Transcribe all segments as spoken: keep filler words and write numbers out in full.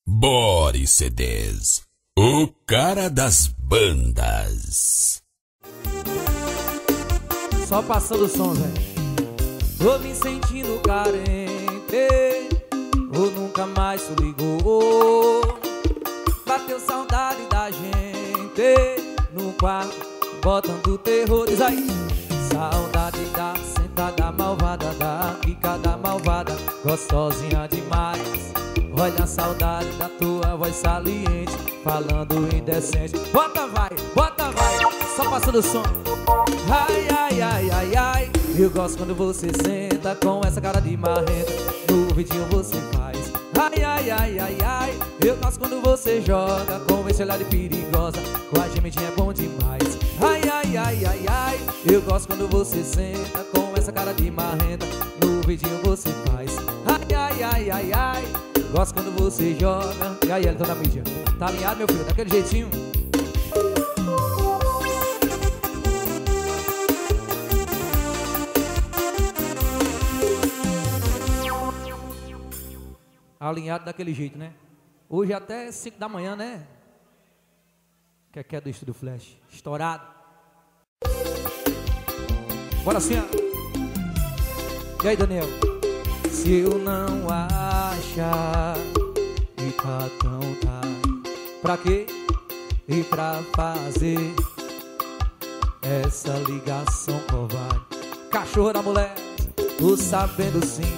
Boris C Ds, o cara das bandas. Só passando o som, velho. Tô me sentindo carente, ou nunca mais se ligou. Bateu saudade da gente no quarto, botando terror. Diz aí. Saudade da sentada malvada, da quicada malvada, gostosinha demais. Olha a saudade da tua voz saliente, falando indecente. Bota vai, bota vai, só passando o som. Ai, ai, ai, ai, ai. Eu gosto quando você senta com essa cara de marrenta, no vidinho você faz. Ai, ai, ai, ai, ai. Eu gosto quando você joga com esse olhar de perigosa, com a gemidinha é bom demais. Ai, ai, ai, ai, ai. Eu gosto quando você senta com essa cara de marrenta, no vidinho você faz. Ai, ai, ai, ai, ai. Gosto quando você joga. E aí, Elton da mídia, tá alinhado, meu filho? Daquele jeitinho. Alinhado daquele jeito, né? Hoje até cinco da manhã, né? Que é que é do Estúdio Flash? Estourado. Bora assim, ó. E aí, Daniel? Se eu não achar e tá tão tarde, pra quê? E pra fazer essa ligação covarde. Cachorro da mulher, tô sabendo sim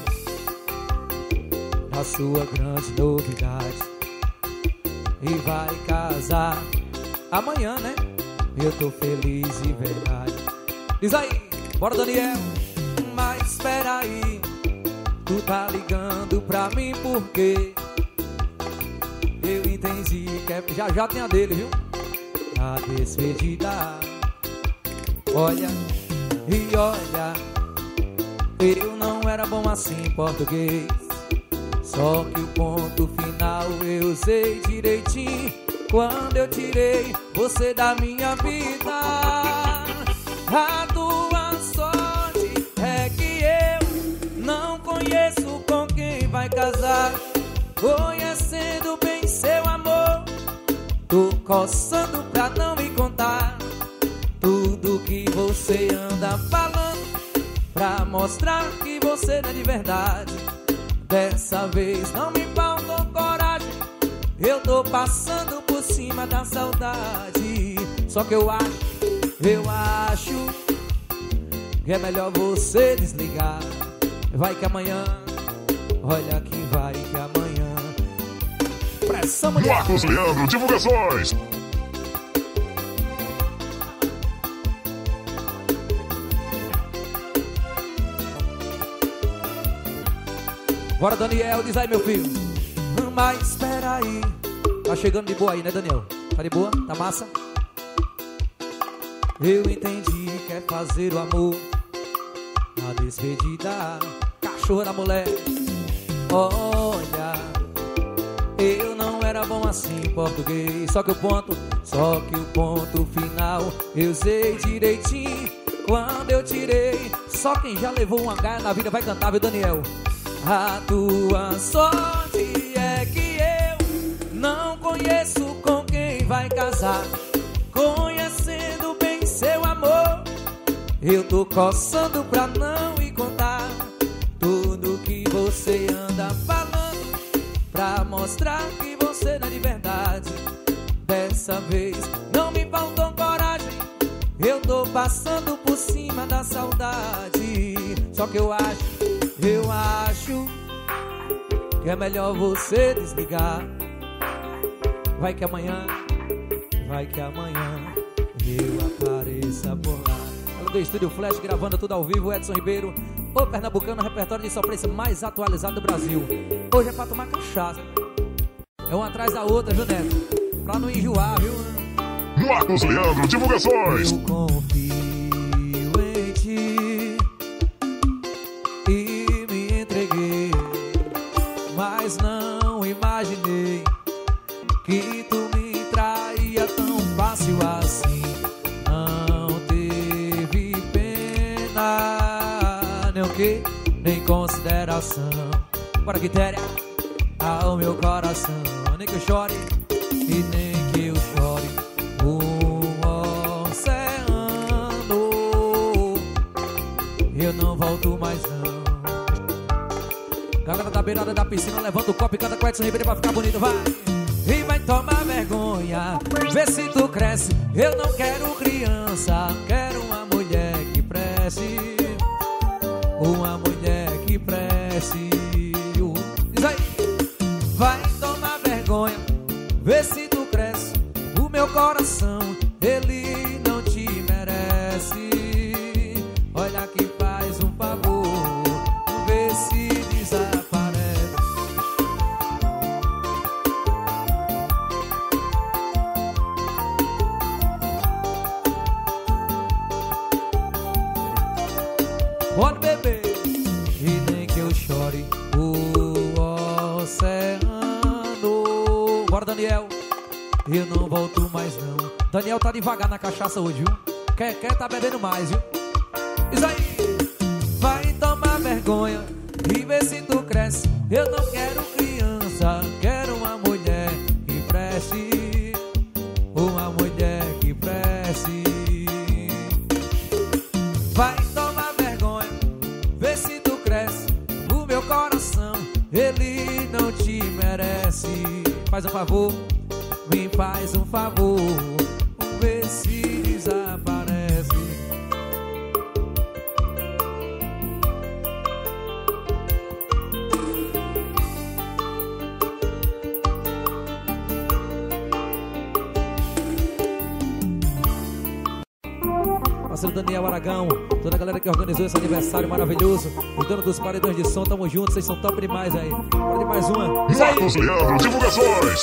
a sua grande novidade, e vai casar amanhã, né? Eu tô feliz e verdade. Diz aí, bora, Daniel. Mas espera aí, tu tá ligando pra mim porque eu entendi que é... Já já tem a dele, viu? A despedida. Olha e olha, eu não era bom assim em português, só que o ponto final eu usei direitinho quando eu tirei você da minha vida. A tua sorte é que eu não conheço com quem vai casar, conhecendo bem seu amor. Tô coçando pra não me contar tudo que você anda falando, pra mostrar que você não é de verdade. Dessa vez não me faltou coragem, eu tô passando por cima da saudade. Só que eu acho, eu acho que é melhor você desligar. Vai que amanhã, olha que vai que amanhã. Pressão, mulher. Marcos Leandro, divulgações. Bora, Daniel, diz aí, meu filho. Mas espera aí. Tá chegando de boa aí, né, Daniel? Tá de boa? Tá massa? Eu entendi que é fazer o amor na despedida. Cachorro da mulher. Olha, eu não era bom assim em português, só que o ponto, só que o ponto final eu usei direitinho quando eu tirei. Só quem já levou uma gaia na vida vai cantar, viu, Daniel? A tua sorte é que eu não conheço com quem vai casar, conhecendo bem seu amor. Eu tô coçando pra não me contar tudo que você anda falando, pra mostrar que você não é de verdade. Dessa vez não me faltou coragem, eu tô passando por cima da saudade. Só que eu acho, eu acho que é melhor você desligar. Vai que amanhã, vai que amanhã eu apareça por lá. Ela do Estúdio Flash, gravando tudo ao vivo. Edson Ribeiro, o pernambucano, repertório de sofrência mais atualizado do Brasil. Hoje é pra tomar cachaça, é uma atrás da outra, viu, Neto? Pra não enjoar, viu? Marcos Leandro, divulgações. Eu confio em ti e me entreguei, mas não imaginei que tu me traía tão fácil assim. Não teve pena, nem o que, nem consideração. Bora, Quitéria. ao meu coração. Nem que eu chore e nem que eu chore o oceano, eu não volto mais não. Galera da beirada da piscina, levanta o copo e canta com Edson Ribeiro pra ficar bonito, vai. E vai tomar vergonha, vê se tu cresce. Eu não quero criança, quero uma mulher que preste, uma mulher que preste. Diz aí. Vai tomar vergonha, vê se tu cresce. O meu coração, ele não te merece. Olha que faz um favor, vê se desaparece. Pode beber e nem que eu chore o oceano. Bora, Daniel, eu não volto mais não. Daniel tá devagar na cachaça hoje, viu? Quer, quer, tá bebendo mais, viu? Isso aí. Vai tomar vergonha e vê se tu cresce. Eu não quero criança, quero uma mulher que preste, uma mulher que preste. Vai tomar vergonha, vê se tu cresce. O meu coração, ele não te merece. Faz um favor, me faz um favor, vê se desaparece. Parceiro Daniel Aragão, toda a galera que organizou esse aniversário maravilhoso, o dono dos paredões de som, tamo junto, vocês são top demais aí. Bora de mais uma. Marcos Leandro Divulgações.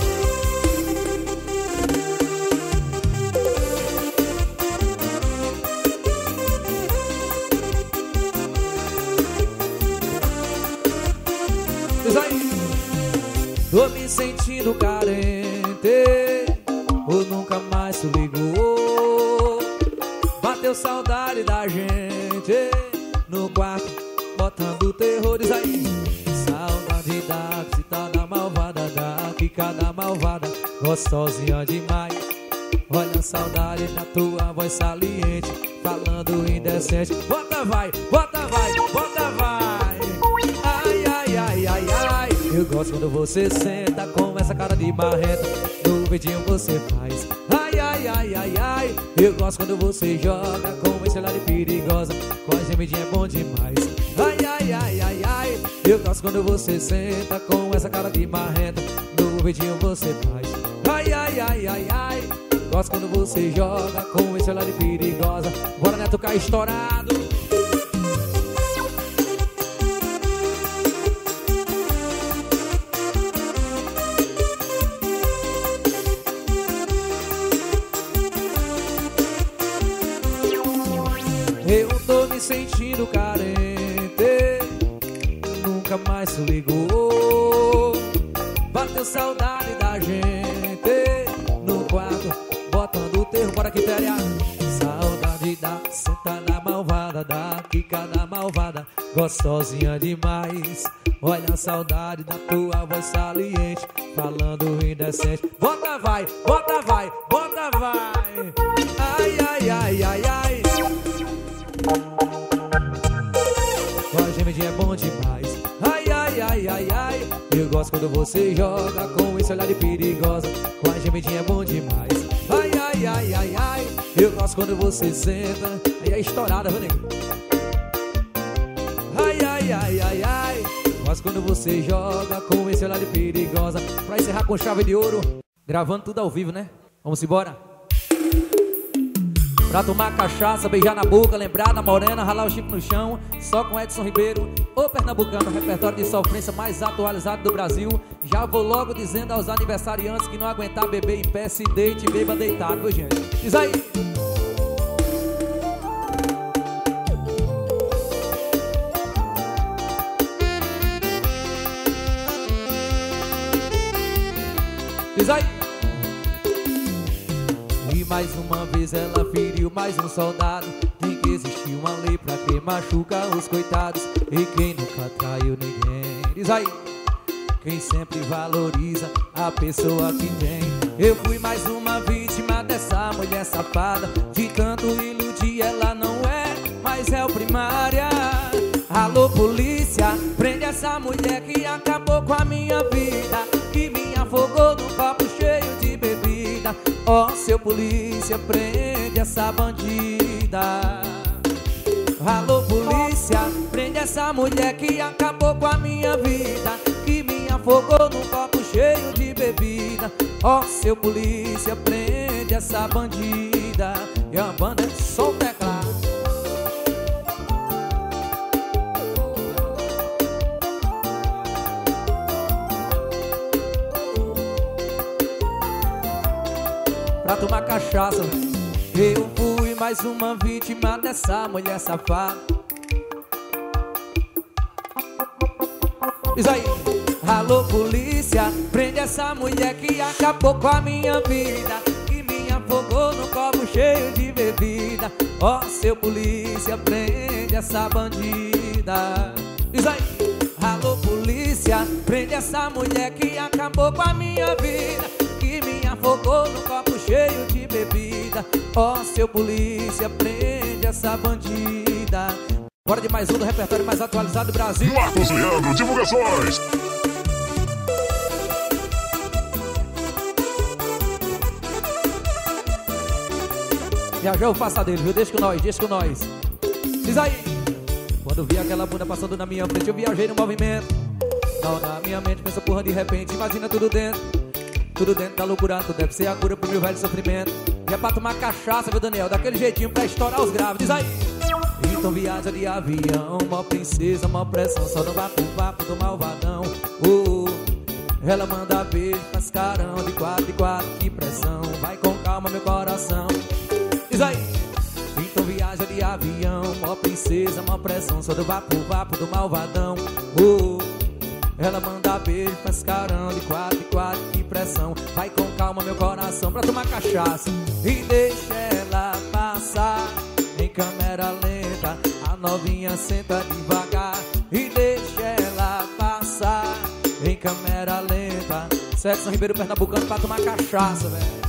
Diz aí. Tô me sentindo carente, ou nunca mais tu ligou. Bateu saudade da gente no quarto, botando terror. Diz aí. Saudade da citada malvada, da quicada malvada, gostosinha demais. Olha a saudade da tua voz saliente, falando indecente. Bota vai, bota vai, bota vai. Ai, ai, ai, ai, ai. Eu gosto quando você senta com essa cara de marreta, no vidinho você faz. Ai, ai, ai, ai, ai. Eu gosto quando você joga com esse olhar de perigosa, com a gemidinha é bom demais. Ai, ai, ai, ai, ai. Eu gosto quando você senta com essa cara de marreta, no vidinho você faz. Ai, ai, ai, ai, ai. Gosto quando você joga com esse olhar de perigosa. Bora, Neto, cá estourado. Eu tô me sentindo carente, nunca mais se ligou. Bateu saudade da gente no quarto, botando o terror. Bora, Quitéria. Saudade da sentada malvada, da quicada malvada, gostosinha demais. Olha a saudade da tua voz saliente, falando indecente. Bota vai, bota vai, bota vai. Ai, ai, ai, ai, ai. Com a gemidinha é bom demais. Ai, ai, ai, ai, ai. Eu gosto quando você joga com esse olhar de perigosa, com a gemidinha é bom demais. Ai, ai, ai, ai, ai. Eu gosto quando você senta. Aí é estourada, viu, nego? Ai, ai, ai, ai, ai. Gosto quando você joga com esse olhar de perigosa. Pra encerrar com chave de ouro, gravando tudo ao vivo, né? Vamos embora? Pra tomar cachaça, beijar na boca, lembrar da morena, ralar o chifre no chão, só com Edson Ribeiro, o pernambucano, repertório de sofrência mais atualizado do Brasil. Já vou logo dizendo aos aniversariantes que não aguentar beber em pé, se deite e beba deitado, viu, gente? Diz aí! Diz aí! E mais uma vez ela feriu mais um soldado. Tem que existir uma lei pra quem machuca os coitados, e quem nunca traiu ninguém. Diz aí. quem sempre valoriza a pessoa que tem. Eu fui mais uma vítima dessa mulher safada, de tanto iludir ela não é mais réu primária. Alô polícia, prende essa mulher que acabou com a minha vida, que me afogou num copo cheio de bebida. Ó, seu polícia, prende essa bandida. Alô polícia, prende essa mulher que acabou com a minha vida, que me afogou num copo cheio de bebida. Ó, seu polícia, prende essa bandida. E a banda é só o teclado. Pra tomar cachaça, eu fui mais uma vítima dessa mulher safada. Diz aí. Alô polícia, prende essa mulher que acabou com a minha vida, que me afogou no copo cheio de bebida. Ó, seu polícia, prende essa bandida. Diz aí. Alô polícia, prende essa mulher que acabou com a minha vida, que me afogou no copo cheio de bebida. Ó, seu polícia, prende essa bandida. Bora de mais um do repertório mais atualizado do Brasil. Marcos Leandro, divulgações. Viajou o faça dele, viu? Deixa com nós, deixa com nós. Diz aí. Quando vi aquela bunda passando na minha frente, eu viajei no movimento. Não, na minha mente pensa, porra, de repente, imagina tudo dentro. Tudo dentro da loucura, tu deve ser a cura pro meu velho sofrimento. E é pra tomar cachaça, viu, Daniel? Daquele jeitinho pra estourar os graves. Diz aí. Então viaja de avião, mó princesa, mó pressão, só no vapo, vapo do malvadão. Oh, oh. Ela manda beijo, faz carão de quatro, de quatro, que pressão. Vai com calma, meu coração. Diz aí. Então viaja de avião, mó princesa, mó pressão, só do vapo, vapo do malvadão. Oh, oh. Ela manda beijo, faz carão de quatro, de quatro, que pressão. Vai com calma, meu coração, pra tomar cachaça. E deixa ela passar em câmera lenta, a novinha senta devagar. E deixa ela passar em câmera lenta. Sexo Ribeiro Pernambucano pra tomar cachaça, velho.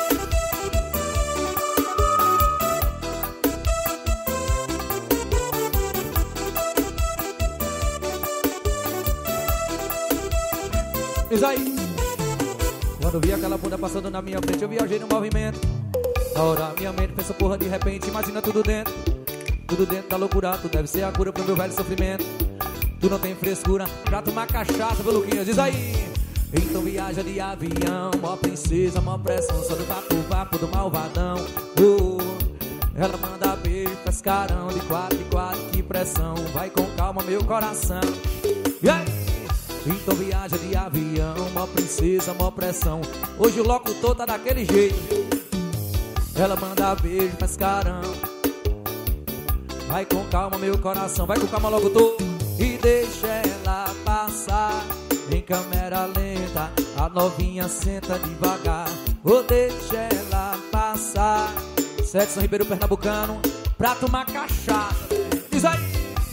Diz aí. Quando vi aquela bunda passando na minha frente, eu viajei no movimento. Na hora minha mente pensa, porra, de repente, imagina tudo dentro. Tudo dentro da loucura, tu deve ser a cura pro meu velho sofrimento. Tu não tem frescura pra tomar cachaça, viu, Luquinhas? Diz aí. Então viaja de avião, mó princesa, mó pressão, só do vapo, vapo do malvadão. Oh, ela manda beijo, faz carão de quatro, de quatro, que pressão. Vai com calma, meu coração. E aí? Então viaja de avião, mó princesa, mó pressão. Hoje o locutor tá daquele jeito. Ela manda beijo, faz carão. Vai com calma, meu coração. Vai com calma, locutor. E deixa ela passar em câmera lenta, a novinha senta devagar. Ou deixa ela passar. Sexo Ribeiro Pernambucano pra tomar cachaça. Diz aí.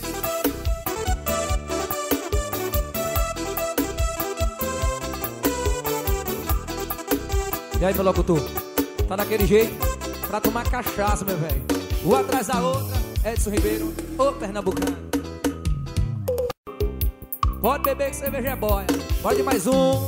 E aí, meu locutor? Tá daquele jeito pra tomar cachaça, meu velho. Uma atrás da outra, Edson Ribeiro, ô Pernambucano. Pode beber que cerveja é boia. Pode mais um.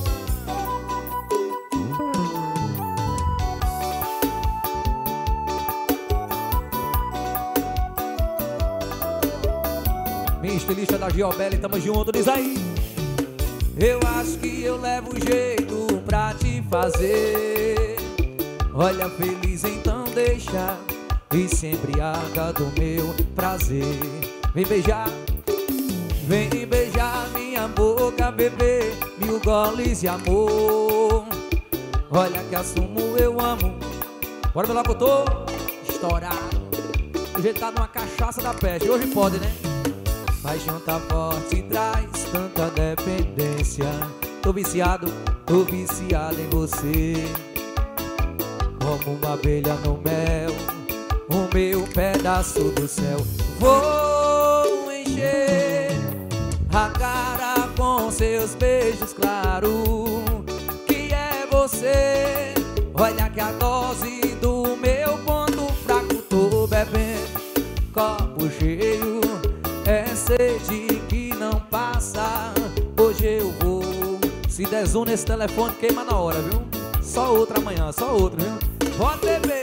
Minha estilista da Giobelli, tamo junto, diz aí. Eu acho que eu levo jeito pra te fazer. Olha, feliz, então deixa e se embriaga do meu prazer. Vem beijar, vem beijar minha boca, bebê, mil goles de amor. Olha que assumo, eu amo. Bora, meu locutor, estourado. O jeito tá numa cachaça da peste, hoje pode, né? Paixão tá forte e traz tanta dependência. Tô viciado, tô viciado em você. Como uma abelha no mel, o meu pedaço do céu. Vou encher a cara com com seus beijos claros, que é você. Olha que a dose do meu ponto fraco, tô bebendo, copo cheio, é sede que não passa. Hoje eu vou, se der zoom nesse telefone queima na hora, viu? Só outra amanhã, só outra, viu? Pode beber.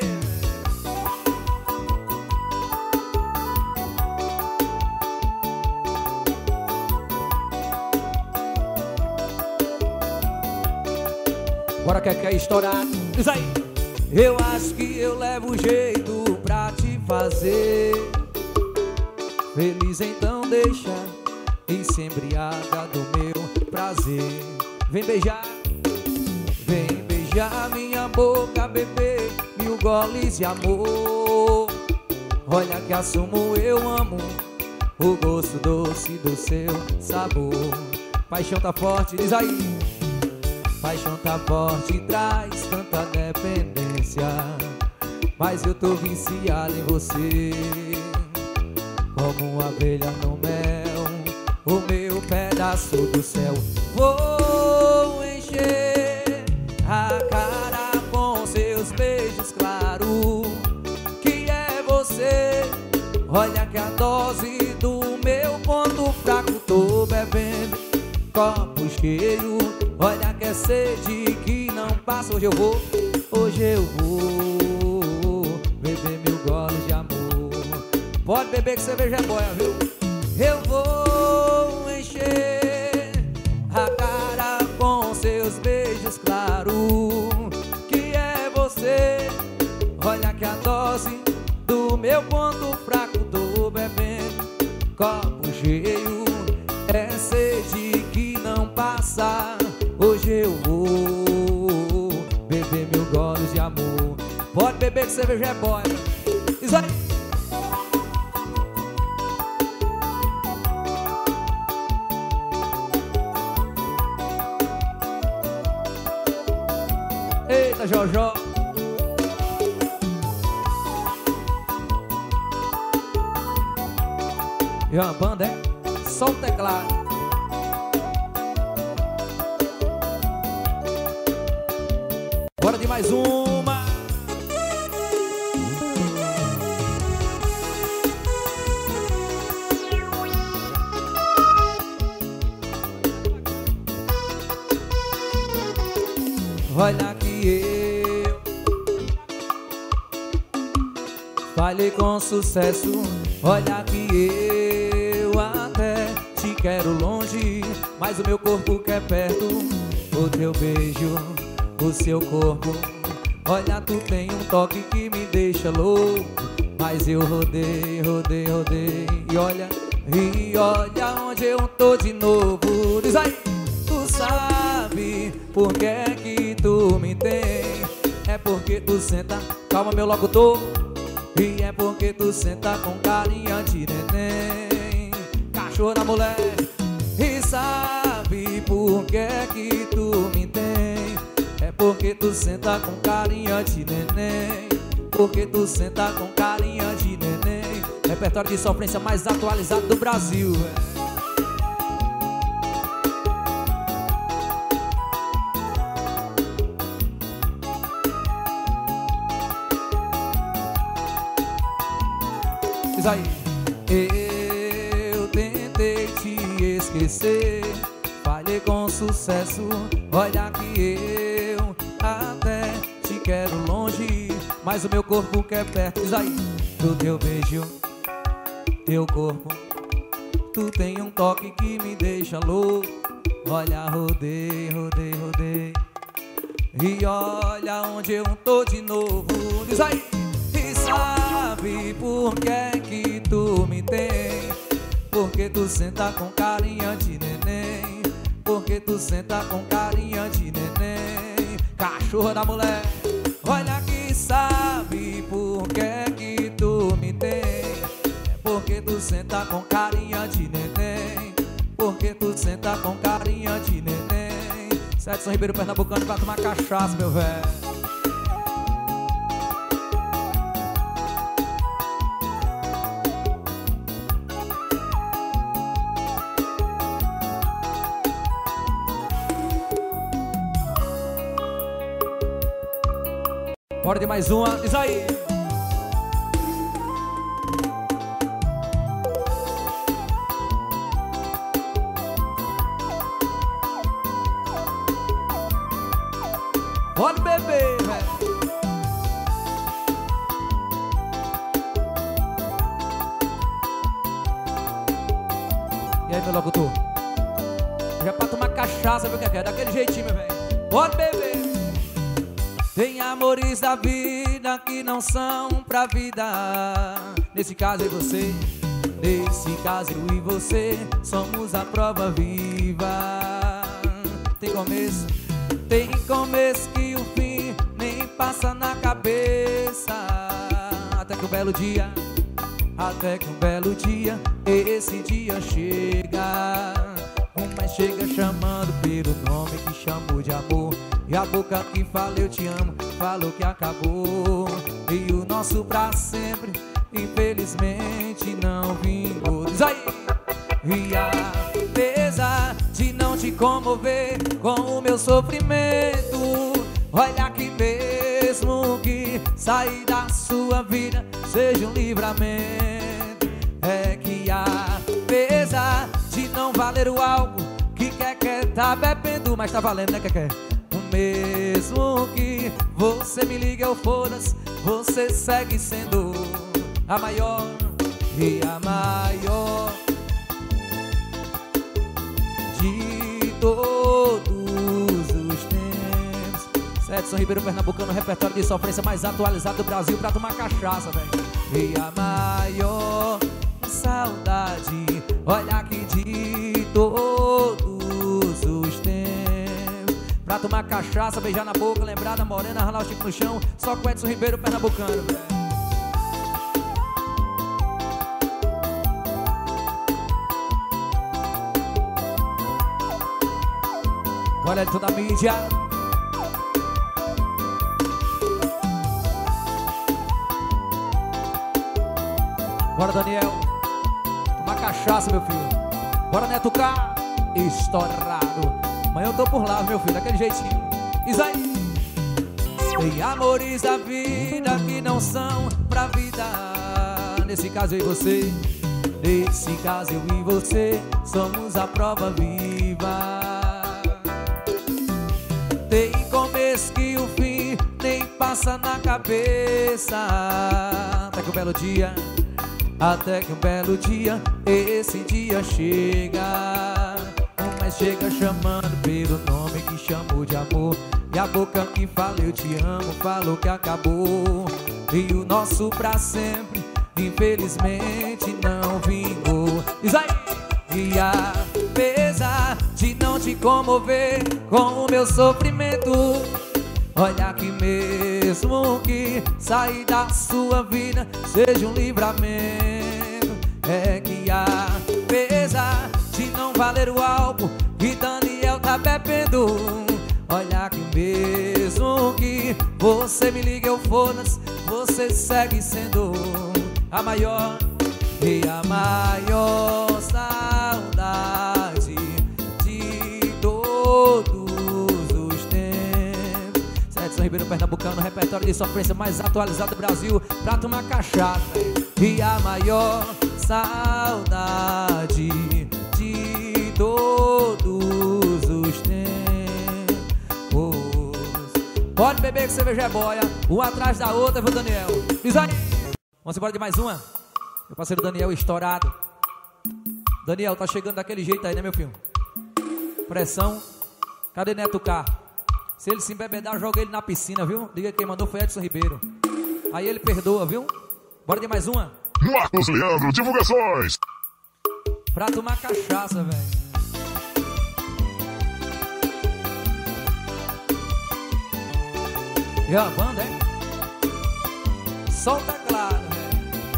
Bora que quer estourar. Diz aí. Eu acho que eu levo jeito pra te fazer feliz, então deixa e se embriaga do meu prazer. Vem beijar, vem beijar minha boca, bebê, mil goles de amor. Olha que assumo, eu amo o gosto doce do seu sabor. Paixão tá forte, diz aí. Paixão tá forte, traz tanta dependência, mas eu tô viciado em você, como uma abelha no mel, o meu pedaço do céu. Vou encher a cara com seus beijos claros, que é você. Olha que a dose do meu ponto fraco, tô bebendo, copo cheio. Olha que é sede que não passa. Hoje eu vou, hoje eu vou beber mil goles de amor. Pode beber que cerveja é boia, viu? Eu vou encher a cara com seus beijos claros, que é você. Olha que a dose do meu ponto fraco, tô bebendo, copo cheio, é sede que não passa. Hoje eu vou beber mil goles de amor. Pode beber que cerveja é boia. Isso aí. Eita, Jojó. E uma banda é só o teclado. Bora de mais uma. Olha que eu falhei com sucesso. Olha que eu até te quero longe, mas o meu corpo quer perto. O teu beijo, o seu corpo. Olha, tu tem um toque que me deixa louco, mas eu rodei, rodei, rodei. E olha, e olha onde eu tô de novo. Diz aí. Tu sabe por que é que tu me tem? É porque tu senta, calma meu locutor. E é porque tu senta com carinha de neném, cachorro da mulher. E sabe por que é que tu me tem? É porque tu senta com carinha de neném, porque tu senta com carinha de neném. Repertório de sofrência mais atualizado do Brasil, é. Diz aí. Eu tentei te esquecer, falhei com sucesso. Olha que eu até te quero longe, mas o meu corpo quer perto. Diz aí. Do teu beijo, teu corpo, tu tem um toque que me deixa louco. Olha, rodei, rodei, rodei. E olha onde eu tô de novo. Diz aí. E sabe por que é que tu me tem? Porque tu senta com carinha de neném, porque tu senta com carinha de neném, cachorro da mulher. Olha que sabe por que é que tu me tem? É porque tu senta com carinha de neném, porque tu senta com carinha de neném. Edson Ribeiro Pernambucano pra tomar cachaça, meu velho. Bora de mais uma, diz aí. Pode beber, velho. E aí, meu locutor? Já pra tomar cachaça, viu que é? Daquele jeitinho, meu velho. Pode beber. Tem amores da vida que não são pra vida. Nesse caso eu e você, nesse caso eu e você somos a prova viva. Tem começo, tem começo que o fim nem passa na cabeça. Até que um belo dia, até que um belo dia, esse dia chega. Uma chega chamando pelo nome que chamou de amor. E a boca que fala eu te amo, falou que acabou. E o nosso pra sempre, infelizmente não vingou. Diz aí! E apesar de não te comover com o meu sofrimento, olha que mesmo que sair da sua vida seja um livramento. É que apesar de não valer o álcool que quer quer tá bebendo, mas tá valendo, né, quer quer? Mesmo que você me ligue ou foda-se, você segue sendo a maior e a maior de todos os tempos. Edson Ribeiro, pernambucano, repertório de sofrência mais atualizado do Brasil pra tomar cachaça, velho. E a maior saudade, olha aqui, de todos os tempos. Pra tomar cachaça, beijar na boca, lembrar da morena, ralar o chico no chão. Só com Edson Ribeiro, pernambucano, velho. Olha ele toda a mídia. Bora, Daniel. Tomar cachaça, meu filho. Bora, Neto K. Estourado. Amanhã eu tô por lá, meu filho, daquele jeitinho. Isso aí. Tem amores da vida que não são pra vida. Nesse caso eu e você, nesse caso eu e você somos a prova viva. Tem começo que o fim nem passa na cabeça. Até que um belo dia, até que um belo dia, esse dia chega. Mas chega chamando pelo nome que chamou de amor. E a boca que fala eu te amo, falou que acabou. E o nosso pra sempre, infelizmente não vingou. Diz aí! E apesar de não te comover com o meu sofrimento, olha que mesmo que sair da sua vida seja um livramento. É que apesar de não valer o álcool que Daniel tá bebendo, olha que mesmo que você me ligue ou foda-se, você segue sendo a maior e a maior saudade de todos os tempos. Edson Ribeiro, pernambucano, repertório de sofrência mais atualizado do Brasil pra tomar cachaça. E a maior saudade de todos os tempos. Pode beber que cerveja é boia, uma atrás da outra, viu, Daniel? Diz aí. Vamos embora de mais uma. Meu parceiro Daniel estourado. Daniel, tá chegando daquele jeito aí, né, meu filho? Pressão. Cadê Neto K? Se ele se embebedar, joga ele na piscina, viu? Diga que quem mandou foi Edson Ribeiro. Aí ele perdoa, viu? Bora de mais uma. Marcos Leandro, divulgações. Pra tomar cachaça, velho. E a banda, é? Solta claro, velho.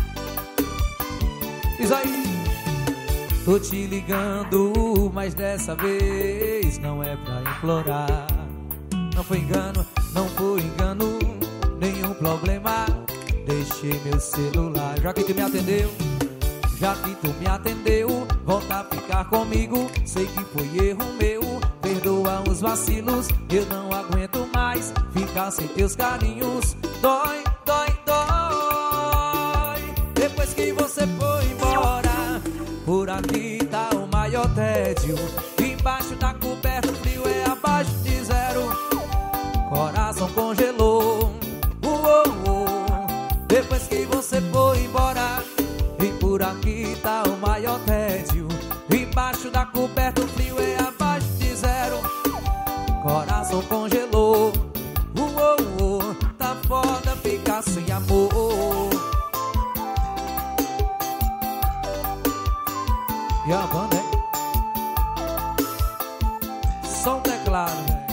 Diz aí. Tô te ligando, mas dessa vez não é pra implorar. Não foi engano, não foi engano, nenhum problema. Deixei meu celular, já que tu me atendeu, já que tu me atendeu, volta a ficar comigo. Sei que foi erro meu, perdoa os vacilos. Eu não aguento mais ficar sem teus carinhos. dói, dói, dói. Depois que você foi embora, por aqui tá o maior tédio. Embaixo da coberta o frio é abaixo de zero. Coração congelou. Uh, uh, uh. Depois que você foi embora, e por aqui tá o maior tédio. Embaixo da coberta o frio é abaixo de zero. Coração congelou. Uh, uh, uh. Tá foda ficar sem amor. E a banda, hein? Só um teclado, velho.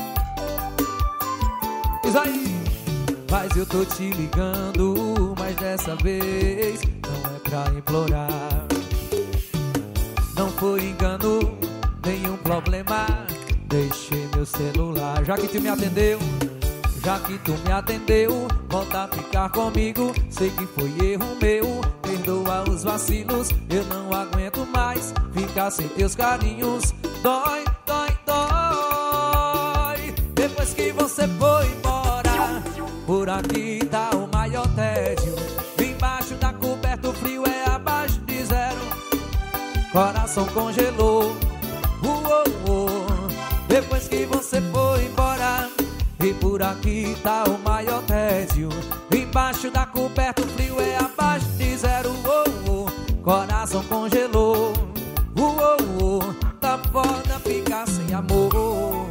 Diz aí. Mas eu tô te ligando, mas dessa vez não é pra implorar. Não foi engano, nenhum problema. Deixei meu celular. Já que tu me atendeu, já que tu me atendeu, volta a ficar comigo. Sei que foi erro meu, perdoa os vacilos. Eu não aguento mais ficar sem teus carinhos. Dói, dói, dói. Depois que você foi embora, por aqui tá o maior tédio. Embaixo da coberta o frio é abaixo de zero. Coração congelou. Uh, uh, uh. Depois que você foi embora, e por aqui tá o maior tédio. Embaixo da coberta o frio é abaixo de zero. Uh, uh. Coração congelou. Uh, uh, uh. Tá foda ficar sem amor.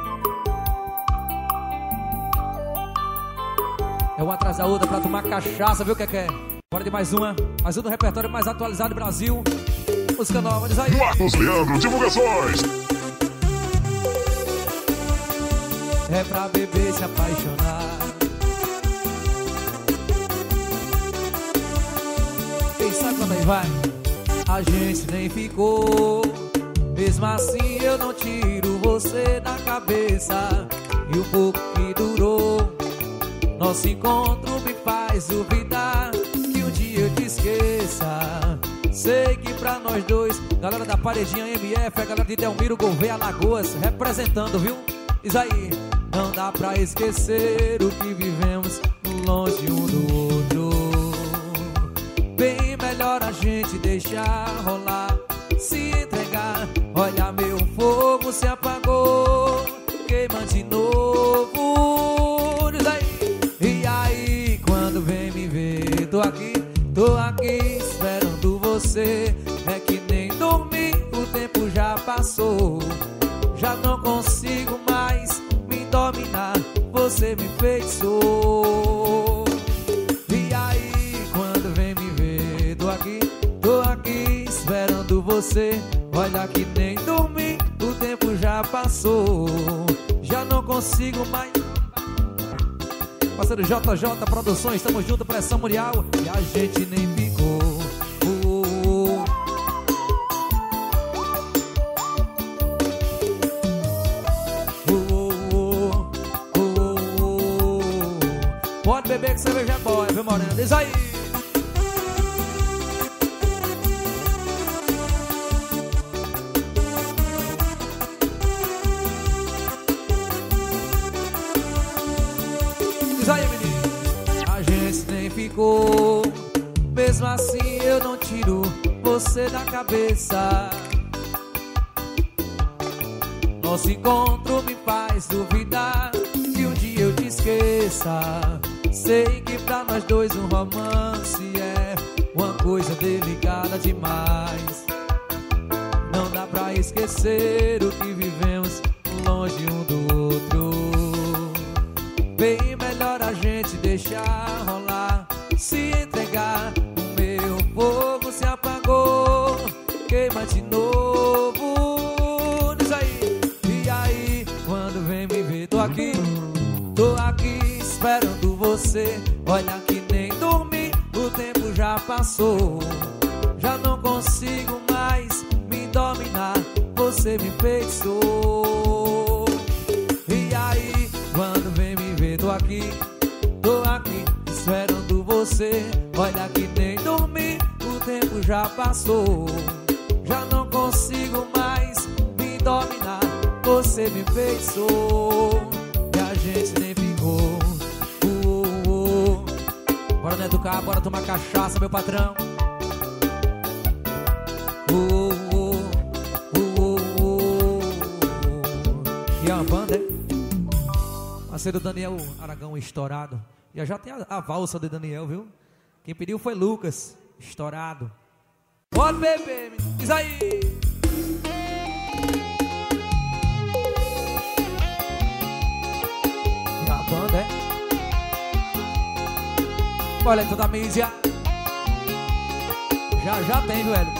É uma atrás da outra pra tomar cachaça, viu o que é que é? Bora de mais uma. Mais um do repertório mais atualizado do Brasil. Música nova, diz aí. Marcos Leandro Divulgações. É pra beber se apaixonar. Quem sabe quando aí vai? A gente nem ficou. Mesmo assim eu não tiro você da cabeça. E o pouco que durou, nosso encontro me faz duvidar que um dia eu te esqueça. Sei que pra nós dois, galera da Paredinha M F, a galera de Delmiro Gouveia, Alagoas, representando, viu? Diz aí. Não dá pra esquecer o que vivemos longe um do outro. Bem melhor a gente deixar rolar, se entregar. Olha, meu fogo se apagou, queima de novo. Diz aí. E aí, quando vem me ver, tô aqui, tô aqui esperando você. É que nem dormir, o tempo já passou. Já não consigo mais me dominar, você me enfeitiçou. E aí, quando vem me ver, tô aqui, tô aqui esperando você. Olha que nem dormi, o tempo já passou. Já não consigo mais. Parceiro J J Produções, estamos juntos, Pressão Mundial. E a gente nem ficou. Pode beber que cerveja é boa, viu, Morena? Diz aí. Diz aí, menino. A gente nem ficou. Mesmo assim eu não tiro você da cabeça. Nosso encontro me faz duvidar que um dia eu te esqueça. Sei que pra nós dois um romance é uma coisa delicada demais. Não dá pra esquecer o que vivemos longe um do outro. Bem melhor a gente deixar rolar, se entregar. O meu fogo se apagou, queima de novo. Diz aí. E aí, quando vem me ver, tô aqui, tô aqui esperando você. Olha que nem dormi, o tempo já passou. Já não consigo mais me dominar, você me enfeitiçou. E aí, quando vem me ver, tô aqui, tô aqui esperando você. Olha que nem dormi, o tempo já passou. Já não consigo mais me dominar, você me enfeitiçou. E a gente nem ficou. Oh, oh, oh. cachaça, meu patrão. Oh, oh, oh, oh, oh. E a banda é parceiro Daniel Aragão, estourado. Já já tem a, a valsa de Daniel, viu? Quem pediu foi Lucas, estourado. Bora, bebê, diz aí. E a banda é olha toda a mídia. Já já tem, velho.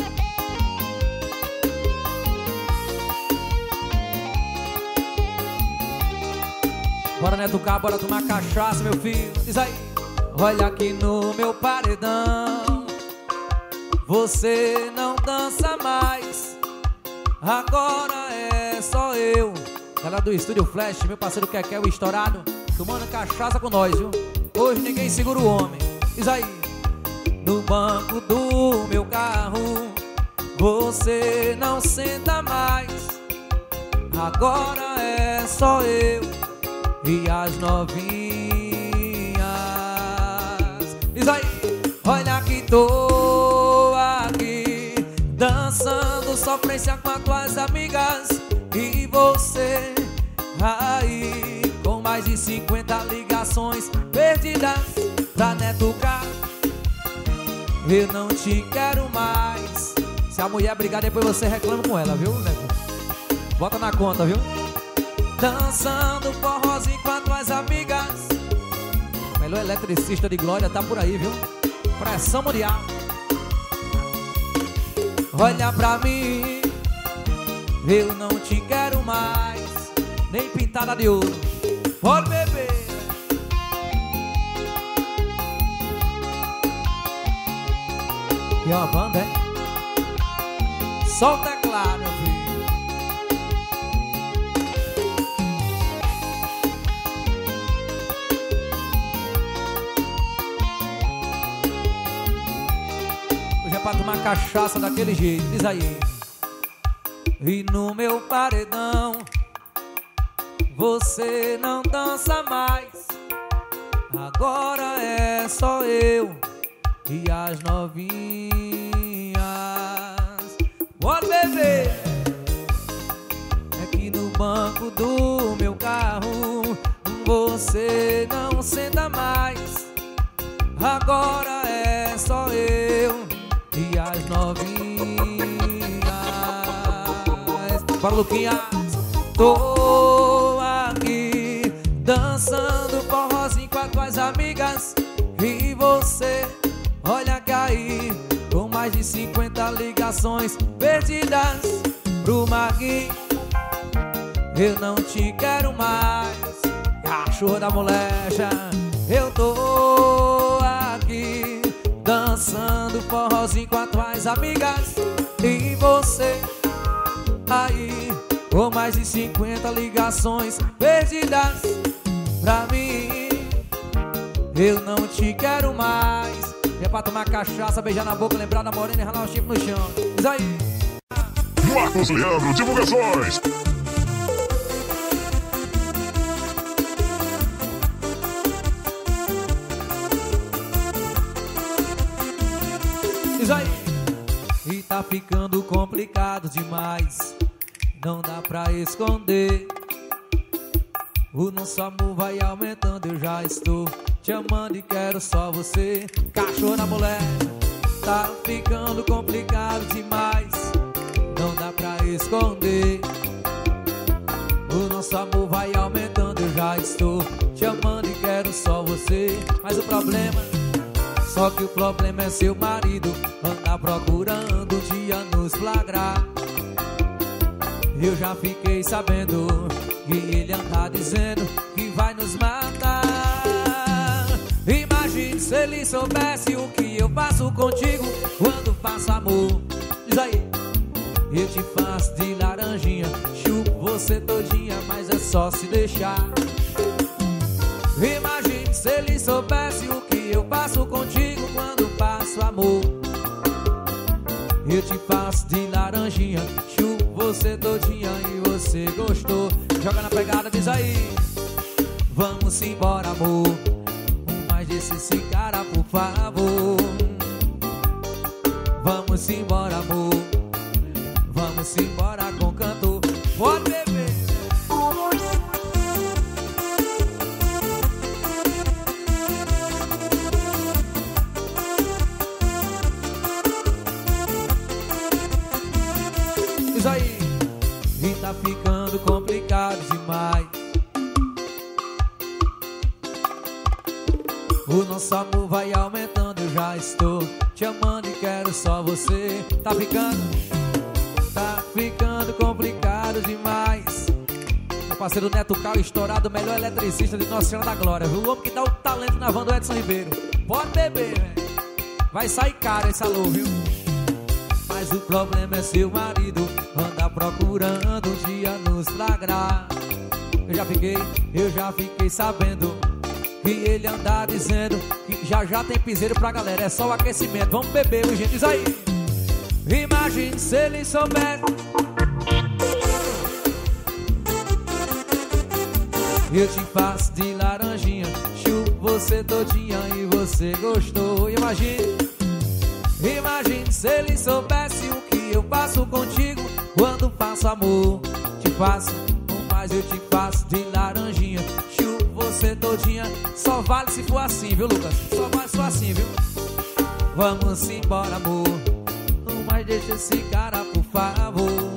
Bora, Neto K, bora tomar cachaça, meu filho. Diz aí. Olha aqui no meu paredão, você não dança mais, agora é só eu. Galera do Estúdio Flash, meu parceiro Keké, o estourado, tomando cachaça com nós, viu? Hoje ninguém segura o homem. Diz aí. No banco do meu carro, você não senta mais, agora é só eu e as novinhas. Diz aí. Olha que tô aqui dançando sofrência com as tuas amigas, e você aí com mais de cinquenta ligações perdidas pra Neto K. Eu não te quero mais. Se a mulher brigar, depois você reclama com ela, viu, Neto? Bota na conta, viu? Dançando forrozinho com as tuas amigas. O melhor eletricista de Glória tá por aí, viu? Pressão mundial. Olha pra mim, eu não te quero mais, nem pintada de ouro. Bora, bebê. E a banda é só o teclado, meu filho. Hoje é pra tomar cachaça daquele jeito. Diz aí. E no meu paredão, você não dança mais, agora é só eu e as novinhas. Bora, bebê. É que no banco do meu carro você não senta mais, agora é só eu e as novinhas. Bora, Luquinhas. Tô aqui dançando forrozinho com as tuas amigas, e você, olha que aí, com mais de cinquenta ligações perdidas pro Maguinho. Eu não te quero mais, cachorro da molecha. Eu tô aqui dançando forrozinho com as tuas amigas, e você aí com mais de cinquenta ligações perdidas pra mim. Eu não te quero mais. É pra tomar cachaça, beijar na boca, lembrar da morena e ralar o chifre no chão. Diz aí. Marcos Leandro Divulgações. Diz aí. E tá ficando complicado demais, não dá pra esconder. O nosso amor vai aumentando, eu já estou te amando e quero só você. Cachorro na mulher, tá ficando complicado demais, não dá pra esconder. O nosso amor vai aumentando, eu já estou te amando e quero só você. Mas o problema, só que o problema é seu marido andar procurando um dia nos flagrar. Eu já fiquei sabendo que ele anda dizendo que vai nos matar. Imagine se ele soubesse o que eu faço contigo quando faço amor. Diz aí. Eu te faço de laranjinha, chupo você todinha, mas é só se deixar. Imagine se ele soubesse o que eu faço contigo quando faço amor. Eu te faço de laranjinha, chupo você todinha e você gostou. Joga na pegada, diz aí. Vamos embora, amor. Com mais de deixa esse cara, por favor. Vamos embora, amor. Vamos embora com o cantor. Pode beber. Isso aí. E tá ficando complicado demais. O nosso amor vai aumentando, eu já estou te amando e quero só você. Tá ficando, tá ficando complicado demais. Meu parceiro Neto Cal, estourado, o melhor eletricista de Nossa Senhora da Glória, viu? O homem que dá o talento na van do Edson Ribeiro. Pode beber, velho. Vai sair caro esse alô, viu? Mas o problema é seu marido anda procurando um dia nos flagrar. Eu já fiquei, eu já fiquei sabendo que ele anda dizendo que já já tem piseiro pra galera. É só o aquecimento, vamos beber, gente, diz aí. Imagine se ele soubesse. Eu te faço de laranjinha, chupo você todinha e você gostou. Imagine, imagine se ele soubesse o que eu faço contigo quando faço amor. Te faço, mas eu te faço de laranjinha, chupo você todinha. Só vale se for assim, viu, Lucas? Só vale se for assim, viu? Vamos embora, amor. Não mais deixa esse cara, por favor.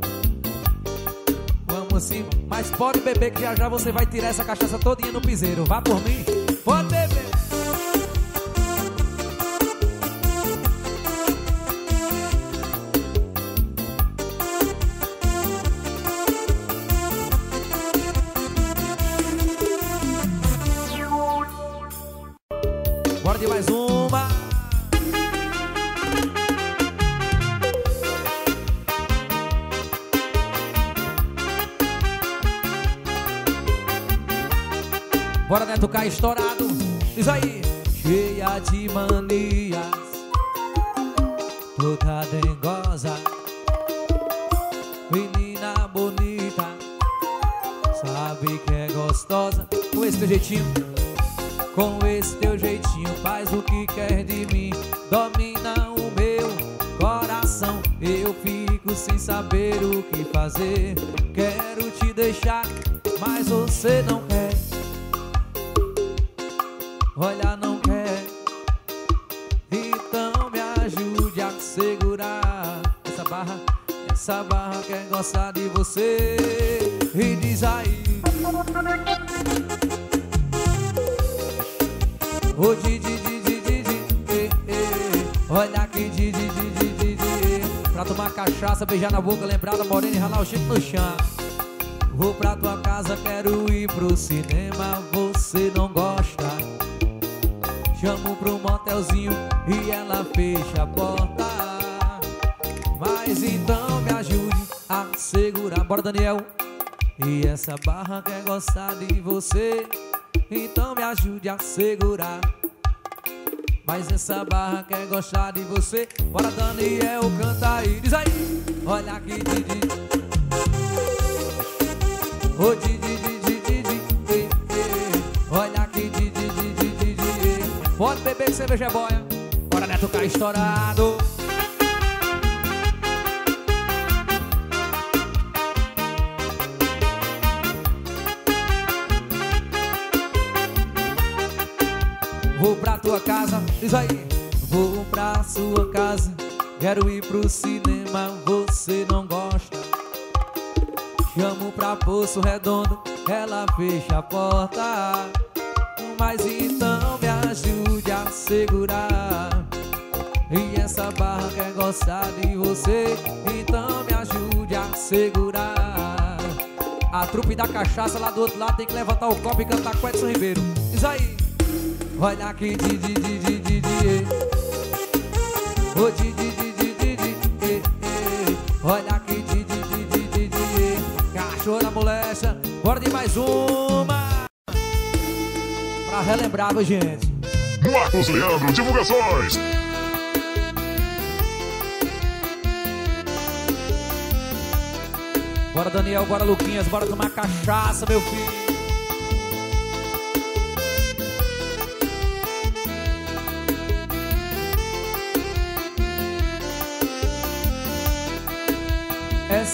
Vamos sim, mas pode beber que já já você vai tirar essa cachaça todinha no piseiro. Vá por mim, pode beber. Bora de mais uma. Bora, Neto Caio, estourado. Diz aí. Cheia de manias, toda dengosa, menina bonita, sabe que é gostosa. Com esse teu jeitinho, com esse teu jeitinho, faz o que quer de mim, domina o meu coração. Eu fico sem saber o que fazer. Quero te deixar, mas você não quer. Olha, não quer. Então me ajude a segurar essa barra, essa barra quer gostar de você. E diz aí. Ô Didi, Didi, Didi, eh, eh. Olha aqui, Didi, Didi, Didi, eh. Pra tomar cachaça, beijar na boca, lembrar da morena e ralar o chifre no chão. Vou pra tua casa, quero ir pro cinema, você não gosta. Chamo pro motelzinho e ela fecha a porta. Mas então me ajude a segurar. Bora, Daniel. E essa barra quer gostar de você, então me ajude a segurar. Mas essa barra quer gostar de você. Bora, Daniel, canta aí. Diz aí. Olha aqui, Didi. Ô Didi, Didi, Didi, eh, eh. Olha aqui, Didi, Didi, Didi, eh. Pode beber que cerveja é boia. Bora, Neto Caio, estourado. Vou pra tua casa, diz aí. Vou pra sua casa, quero ir pro cinema, você não gosta. Chamo pra Poço Redondo, ela fecha a porta. Mas então me ajude a segurar. E essa barra quer gostar de você, então me ajude a segurar. A trupe da cachaça lá do outro lado tem que levantar o copo e cantar com Edson Ribeiro. Diz aí. Olha aqui, Didi, Didi, Didi, ô Didi, Didi, Didi, olha aqui, Didi, Didi, Didi, cachorro da moléstia. Bora de mais uma pra relembrar, viu, gente? Marcos Leandro Divulgações. Bora, Daniel, bora, Luquinhas, bora tomar cachaça, meu filho.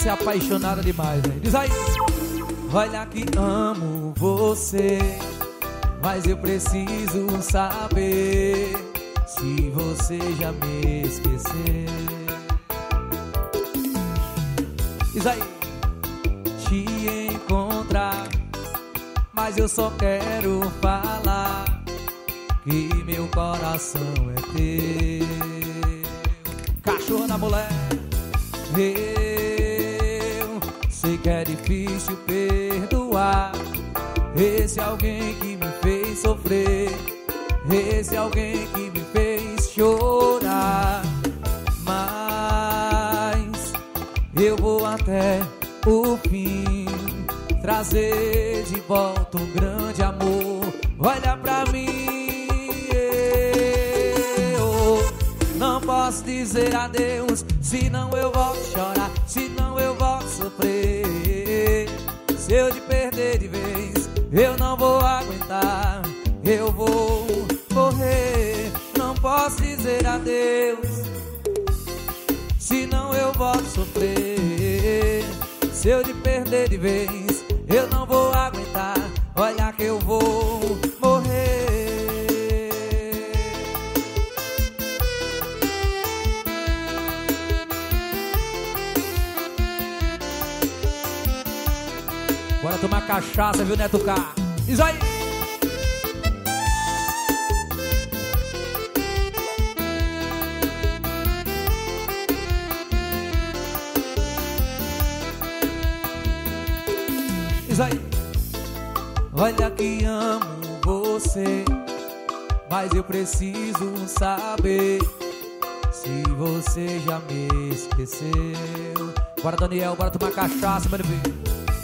Essa é apaixonada demais, velho. Diz aí. Olha que amo você, mas eu preciso saber se você já me esqueceu. Diz aí. Te encontrar, mas eu só quero falar que meu coração é teu. Cachorro na mulher. Eu sei que é difícil perdoar esse alguém que me fez sofrer, esse alguém que me fez chorar. Mas eu vou até o fim trazer de volta um grande amor. Olha pra mim, eu não posso dizer adeus, senão eu volto a chorar, senão eu volto a sofrer. Se eu te perder de vez, eu não vou aguentar, eu vou morrer. Não posso dizer adeus, senão eu volto a sofrer. Se eu te perder de vez, eu não vou aguentar, olha que eu vou morrer. Bora tomar cachaça, viu, Neto K? Diz aí! Diz aí. Olha que amo você, mas eu preciso saber se você já me esqueceu. Bora, Daniel, bora tomar cachaça, meu filho.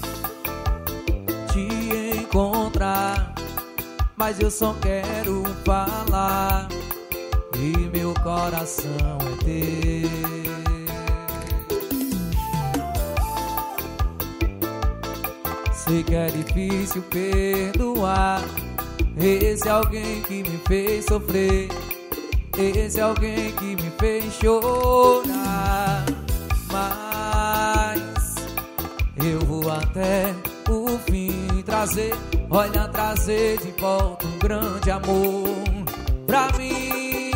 Te encontrar, mas eu só quero falar e meu coração é teu. Sei que é difícil perdoar esse alguém que me fez sofrer, esse alguém que me fez chorar. Mas eu vou até o fim trazer, olha, trazer de volta um grande amor pra mim.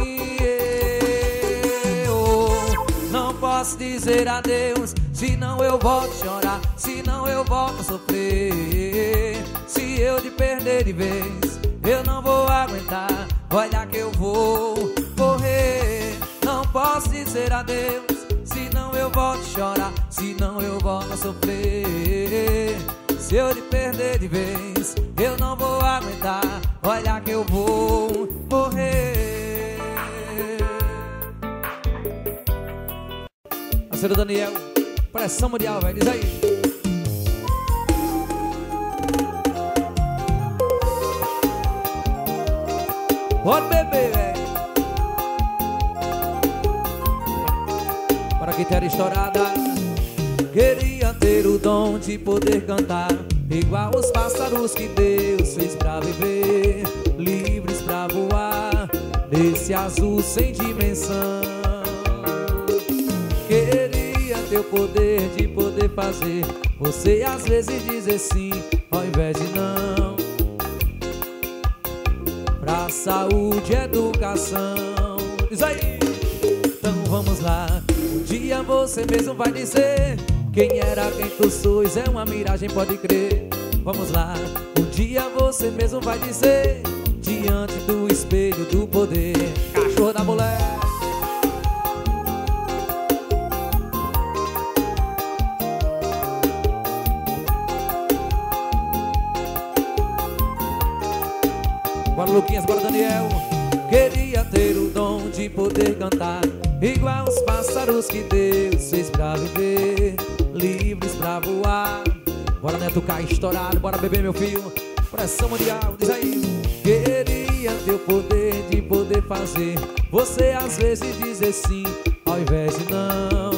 Eu não posso dizer adeus, senão eu volto a chorar, senão eu volto a sofrer. Se eu te perder de vez, eu não vou aguentar, olha que eu vou morrer. Não posso dizer adeus, senão eu volto a chorar, senão eu volto a sofrer. Se eu te perder de vez, eu não vou aguentar, olha que eu vou morrer. Parceiro Daniel, pressão mundial, velho, diz aí. Pode beber, velho. Para a guitarra estourada. Queria ter o dom de poder cantar igual os pássaros que Deus fez pra viver, livres pra voar nesse azul sem dimensão. Queria ter o poder de poder fazer você às vezes dizer sim ao invés de não, pra saúde e educação. Diz aí! Então vamos lá. Um dia você mesmo vai dizer quem era, quem tu sois, é uma miragem, pode crer. Vamos lá. Um dia você mesmo vai dizer diante do espelho do poder. Cachorro da mulher. Bora, Luquinhas, bora, Daniel. Queria ter o dom de poder cantar igual os pássaros que Deus fez pra viver, livres pra voar. Bora, Neto K, estourado, bora beber, meu filho. Pressão mundial, diz aí. Queria ter o poder de poder fazer você às vezes dizer sim ao invés de não,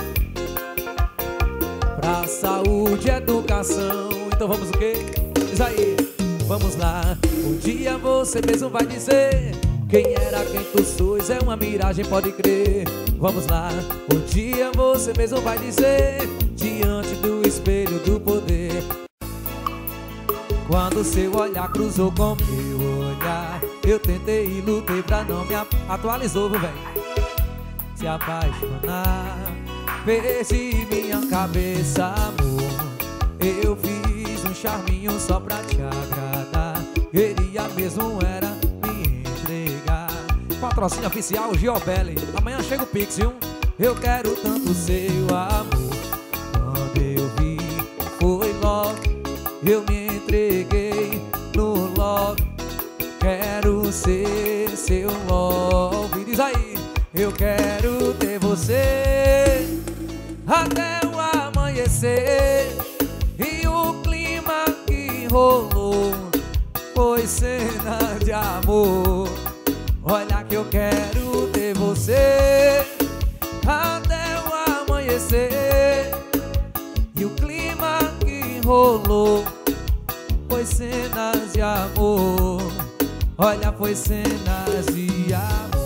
pra saúde e educação. Então vamos o quê? Diz aí. Vamos lá. Um dia você mesmo vai dizer Quem era quem tu sois é uma miragem, pode crer. Vamos lá, um dia você mesmo vai dizer, diante do espelho do poder. Quando seu olhar cruzou com meu olhar, eu tentei e lutei pra não me ap... Atualizou, velho. Se apaixonar, perdi minha cabeça, amor. Eu fiz um charminho só pra te agradar. Queria mesmo era me entregar. Patrocínio oficial Giobelli. Amanhã chega o Pix, viu? Eu quero tanto seu amor. Quando eu vi, foi logo, eu me entreguei no love. Quero ser seu love. Diz aí, eu quero ter você até o amanhecer. E o clima que rolou foi cena de amor. Olha que eu quero ter você até o amanhecer. E o clima que rolou foi cenas de amor. Olha, foi cenas de amor.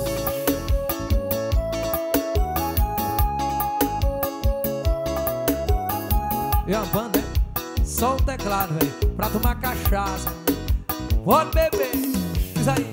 E a banda é só o teclado, velho, pra tomar cachaça. Pode beber, diz aí.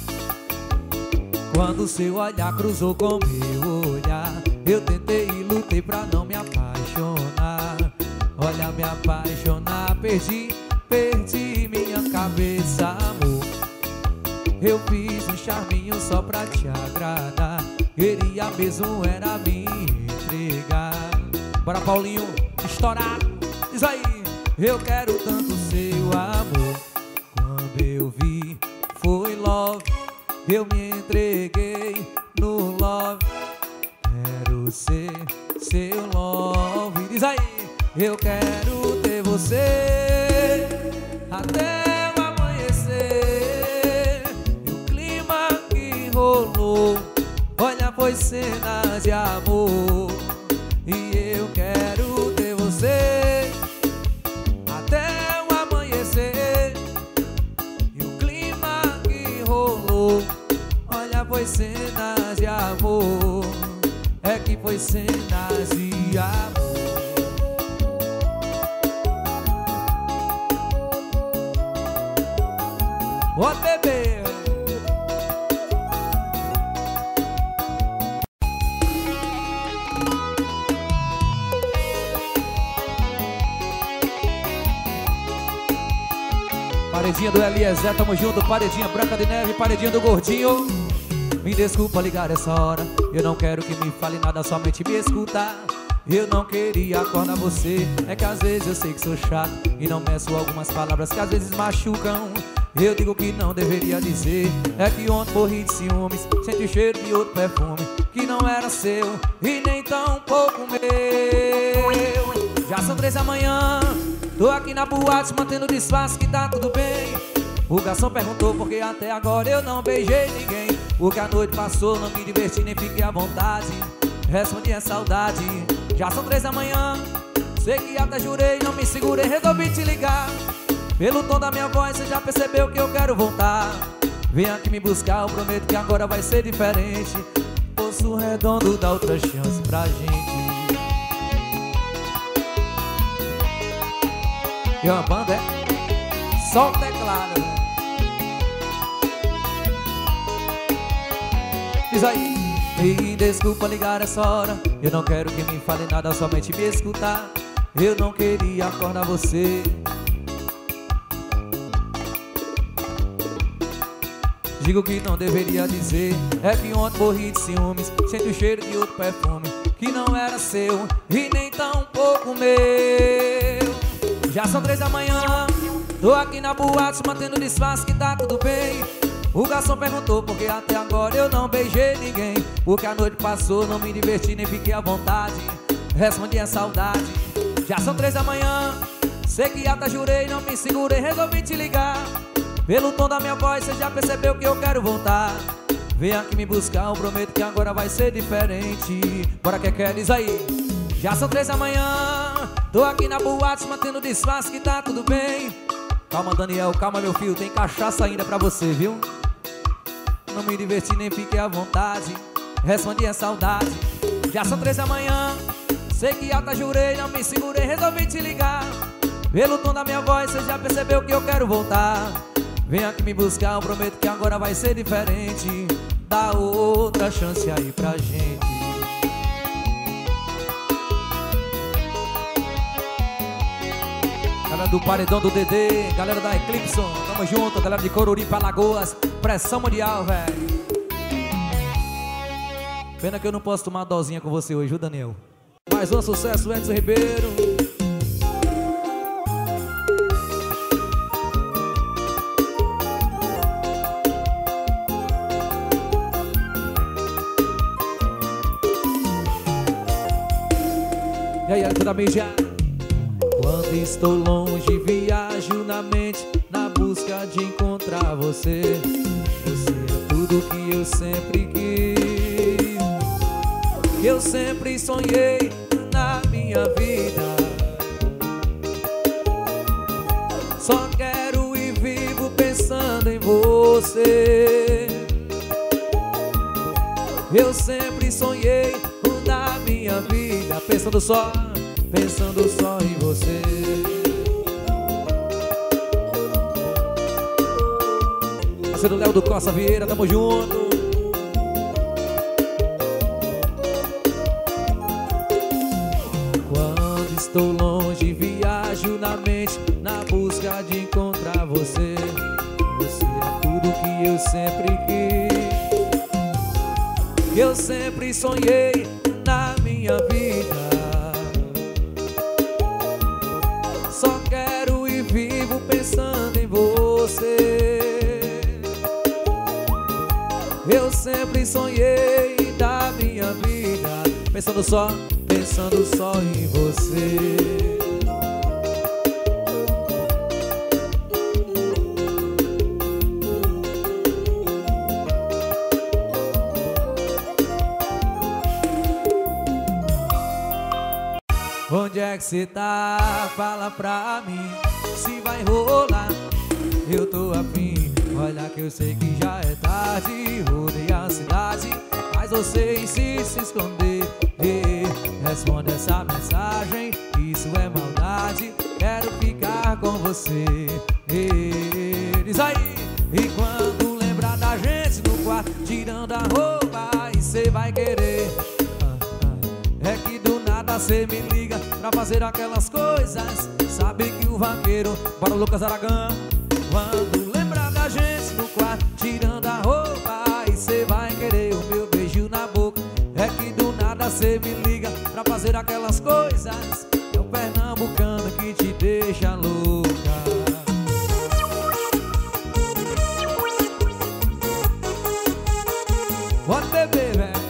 Quando seu olhar cruzou com meu olhar, eu tentei e lutei pra não me apaixonar. Olha, me apaixonar, perdi, perdi minha cabeça, amor. Eu fiz um charminho só pra te agradar. Queria mesmo era me entregar. Bora, Paulinho, estourado, diz aí. Eu quero tanto seu amor. Quando eu vi, foi love, eu me entreguei no love. Quero ser seu love. Diz aí, eu quero ter você até o amanhecer. E o clima que rolou, olha, foi cenas de amor. E eu quero ter você até o amanhecer. E o clima que rolou, olha, foi cenas de amor. É que foi cenas de amor. Pode beber. Paredinha do Eliezer, tamo junto. Paredinha Branca de Neve, paredinha do Gordinho. Me desculpa ligar essa hora, eu não quero que me fale nada, somente me escutar. Eu não queria acordar você, é que às vezes eu sei que sou chato e não meço algumas palavras que às vezes machucam. Eu digo que não deveria dizer, é que ontem morri de ciúmes, senti o cheiro de outro perfume que não era seu e nem tão pouco meu. Já são três da manhã, tô aqui na boate mantendo disfarce que tá tudo bem. O garçom perguntou porque até agora eu não beijei ninguém, porque a noite passou, não me diverti nem fiquei à vontade. Respondi a saudade. Já são três da manhã, sei que até jurei, não me segurei, resolvi te ligar. Pelo tom da minha voz você já percebeu que eu quero voltar. Vem aqui me buscar, eu prometo que agora vai ser diferente. Poço Redondo dá outra chance pra gente. E uma banda é só o teclado. Diz aí, me desculpa ligar essa hora, eu não quero que me fale nada, somente me escutar. Eu não queria acordar você. Digo que não deveria dizer, é que ontem morri de ciúmes, senti o cheiro de outro perfume que não era seu e nem tão pouco meu. Já são três da manhã, tô aqui na boate mantendo disfarce que tá tudo bem. O garçom perguntou porque até agora eu não beijei ninguém, porque a noite passou, não me diverti nem fiquei à vontade. Respondi a saudade. Já são três da manhã, sei que até jurei, não me segurei, resolvi te ligar. Pelo tom da minha voz você já percebeu que eu quero voltar. Vem aqui me buscar, eu prometo que agora vai ser diferente. Bora que quer, diz aí. Já são três da manhã, tô aqui na boate mantendo disfarce que tá tudo bem. Calma, Daniel, calma, meu filho, tem cachaça ainda pra você, viu? não me diverti nem fiquei à vontade. Respondi a saudade. Já são três da manhã, sei que alta jurei, não me segurei, resolvi te ligar. Pelo tom da minha voz, você já percebeu que eu quero voltar. Vem aqui me buscar, eu prometo que agora vai ser diferente. Dá outra chance aí pra gente. Galera do Paredão do Dedê, galera da Eclipson, tamo junto, galera de Coruripe, Alagoas, pressão mundial, velho. Pena que eu não posso tomar uma dosinha com você hoje, viu, Daniel? Mais um sucesso, Edson Ribeiro. E aí, Arthur da mídia. Quando estou longe, viajo na mente, na busca de encontrar você. Você é tudo que eu sempre quis, que eu sempre sonhei na minha vida. Só quero e vivo pensando em você. Eu sempre sonhei na minha vida, pensando só, pensando só em você. Parceiro Léo do Costa Vieira, tamo junto. Quando estou longe, viajo na mente, na busca de encontrar você. Você é tudo que eu sempre quis, que eu sempre sonhei na minha vida. Só quero e vivo pensando em você. Eu sempre sonhei da minha vida, pensando só, pensando só em você. Onde é que cê tá? Fala pra mim se vai rolar. Eu tô afim, olha que eu sei que já é tarde. Rodei a cidade, mas você insiste em se esconder. Ei, responde essa mensagem, isso é maldade. Quero ficar com você. Ei, diz aí. E quando lembrar da gente no quarto, tirando a roupa, aí cê vai querer. É que do nada cê me liga pra fazer aquelas coisas. Sabe que o vaqueiro, bora Lucas Aragão. Quando lembrar da gente no quarto, tirando a roupa, aí cê vai querer o meu beijo na boca. É que do nada cê me liga pra fazer aquelas coisas. É o pernambucano que te deixa louca. Bora beber, velho.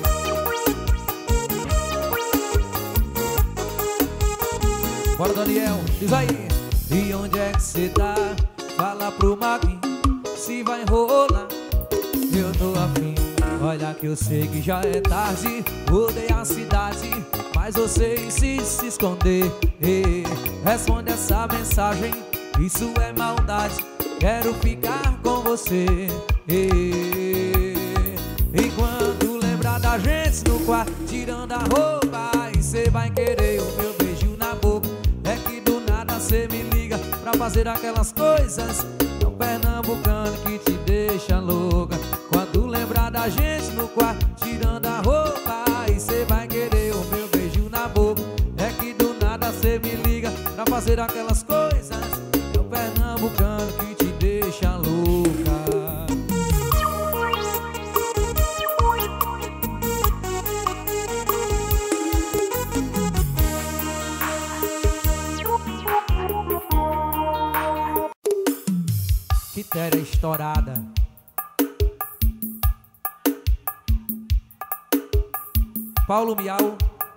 Bora, Daniel, diz aí. E onde é que cê tá? Fala pro Maguinho se vai rolar. Eu tô afim, olha que eu sei que já é tarde. Rodei a cidade, mas você insiste em se esconder. Ei, responde essa mensagem, isso é maldade. Quero ficar com você. Ei, e quando lembrar da gente no quarto, tirando a roupa, aí cê vai querer o meu beijo na boca. É que do nada cê me liga pra fazer aquelas coisas. É o pernambucano que te deixa louca. Quando lembrar da gente no quarto, tirando a roupa, aí cê vai querer o meu beijo na boca. É que do nada cê me liga pra fazer aquelas coisas. É o pernambucano que te deixa louca. Quitéria estourada. Paulo Miau.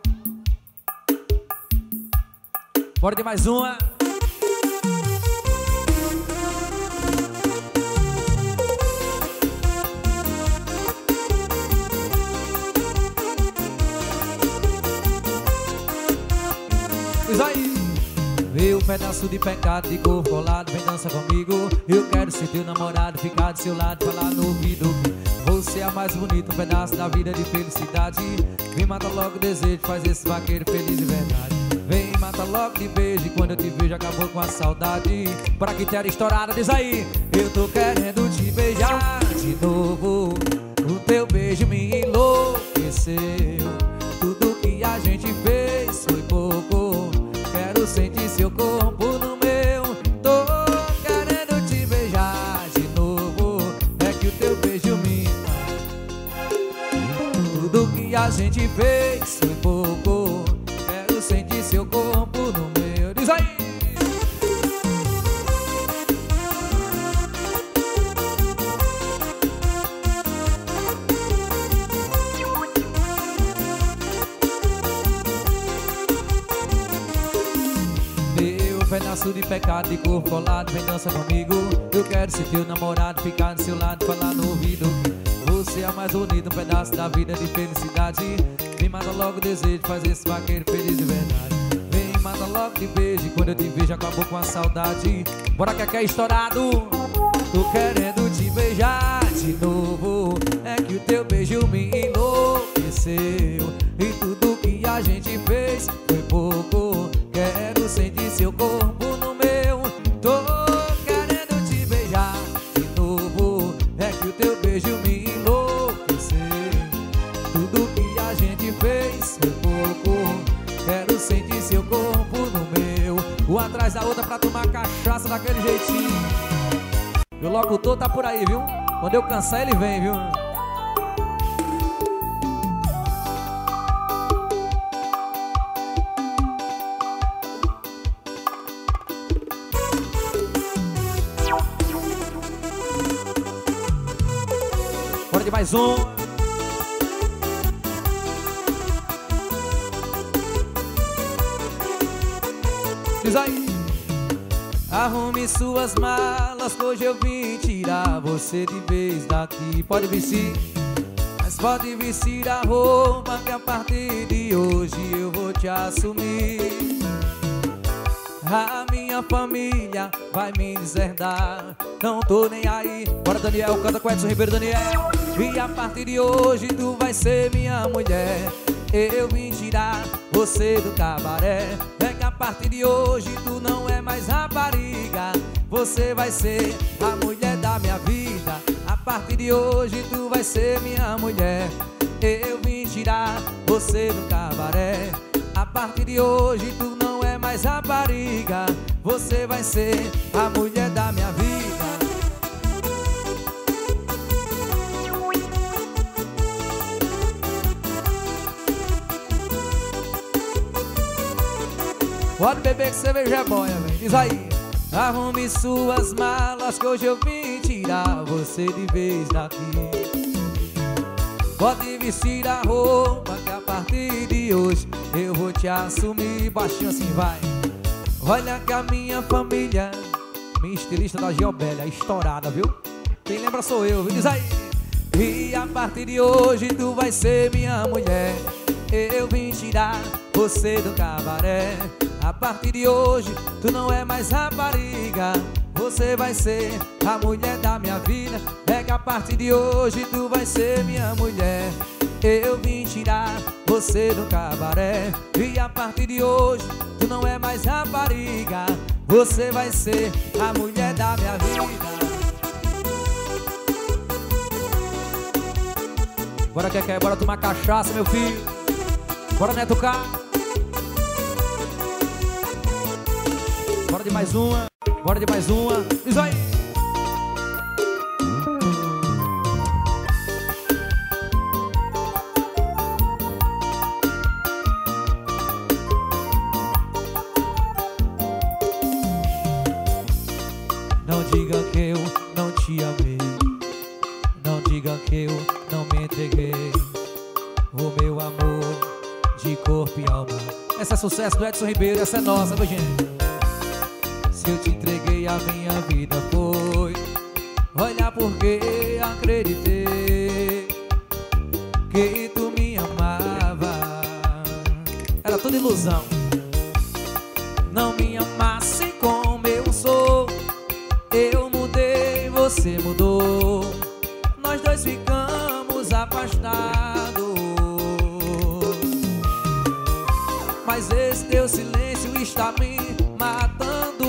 Bora de mais uma. Diz aí. Meu pedaço de pecado de corpo colado, vem dança comigo. Eu quero quero ser teu namorado, ficar do seu lado, falar no ouvido que você é a mais bonita, um pedaço da vida de felicidade. Vem, mata logo o desejo, faz esse vaqueiro feliz de verdade. Vem, mata logo de beijo, e quando eu te vejo acabou com a saudade. Pra que ter estourada, diz aí. Eu tô querendo te beijar de novo, o teu beijo me enlouqueceu. Tudo que a gente fez foi pouco, quero sentir seu corpo no meu. Tô querendo te beijar de novo, é que o teu beijo me... Tudo que a gente fez foi pouco, quero sentir seu corpo no meu. Diz aí! Pedaço de pecado, de corpo colado, vem dança comigo. Eu quero ser teu namorado, ficar do seu lado, falar no ouvido você é a mais bonita, um pedaço da vida de felicidade. Vem, mata logo o desejo, faz esse vaqueiro feliz de verdade. Vem, mata logo de beijo, e quando eu te vejo acabou com a saudade. Bora que aqui é estourado. Tô querendo te beijar de novo, é que o teu beijo me enlouqueceu. E tudo que a gente fez foi pouco, quero sentir seu corpo no meu. Tô querendo te beijar de novo, é que o teu beijo me enlouqueceu. Tudo que a gente fez foi pouco, quero sentir seu corpo no meu. Uma atrás da outra pra tomar cachaça daquele jeitinho. E o locutor tá por aí, viu? Quando eu cansar ele vem, viu? Bora de mais um. Diz aí. Arrume suas malas, que hoje eu vim tirar você de vez daqui. Pode vestir, mas pode vestir a roupa, que a partir de hoje eu vou te assumir. A minha família vai me deserdar, não tô nem aí. Bora Daniel, canta com Edson Ribeiro, Daniel. E a partir de hoje tu vai ser minha mulher. Eu vim tirar você do cabaré, é que a partir de hoje tu não é mais rapariga, você vai ser a mulher da minha vida. A partir de hoje tu vai ser minha mulher. Eu vim tirar você do cabaré, a partir de hoje tu não é mais rapariga, você vai ser a mulher da minha vida. Pode beber que cerveja é boia, velho. Diz aí. Arrume suas malas, que hoje eu vim tirar você de vez daqui. Pode vestir a roupa, que a partir de hoje eu vou te assumir. Baixinho assim, vai. Olha que a minha família, minha estilista da Geobélia, estourada, viu? Quem lembra sou eu, viu? Diz aí. E a partir de hoje tu vai ser minha mulher. Eu vim tirar você do cabaré, a partir de hoje tu não é mais rapariga, você vai ser a mulher da minha vida. É que a partir de hoje tu vai ser minha mulher. Eu vim tirar você do cabaré, e a partir de hoje tu não é mais rapariga, você vai ser a mulher da minha vida. Bora que quer, bora tomar cachaça, meu filho. Bora, Neto K. Bora de mais uma. Bora de mais uma. Isso aí. Não diga que eu não te amei, não diga que eu não me entreguei. O meu amor de corpo e alma. Essa é sucesso do Edson Ribeiro, essa é nossa, viu, gente? Se eu te entreguei a minha vida foi, olha porque acreditei que tu me amava. Era tudo ilusão. Não me amasse como eu sou, eu mudei você mudou. Nós dois ficamos afastados, mas esse teu silêncio está me matando.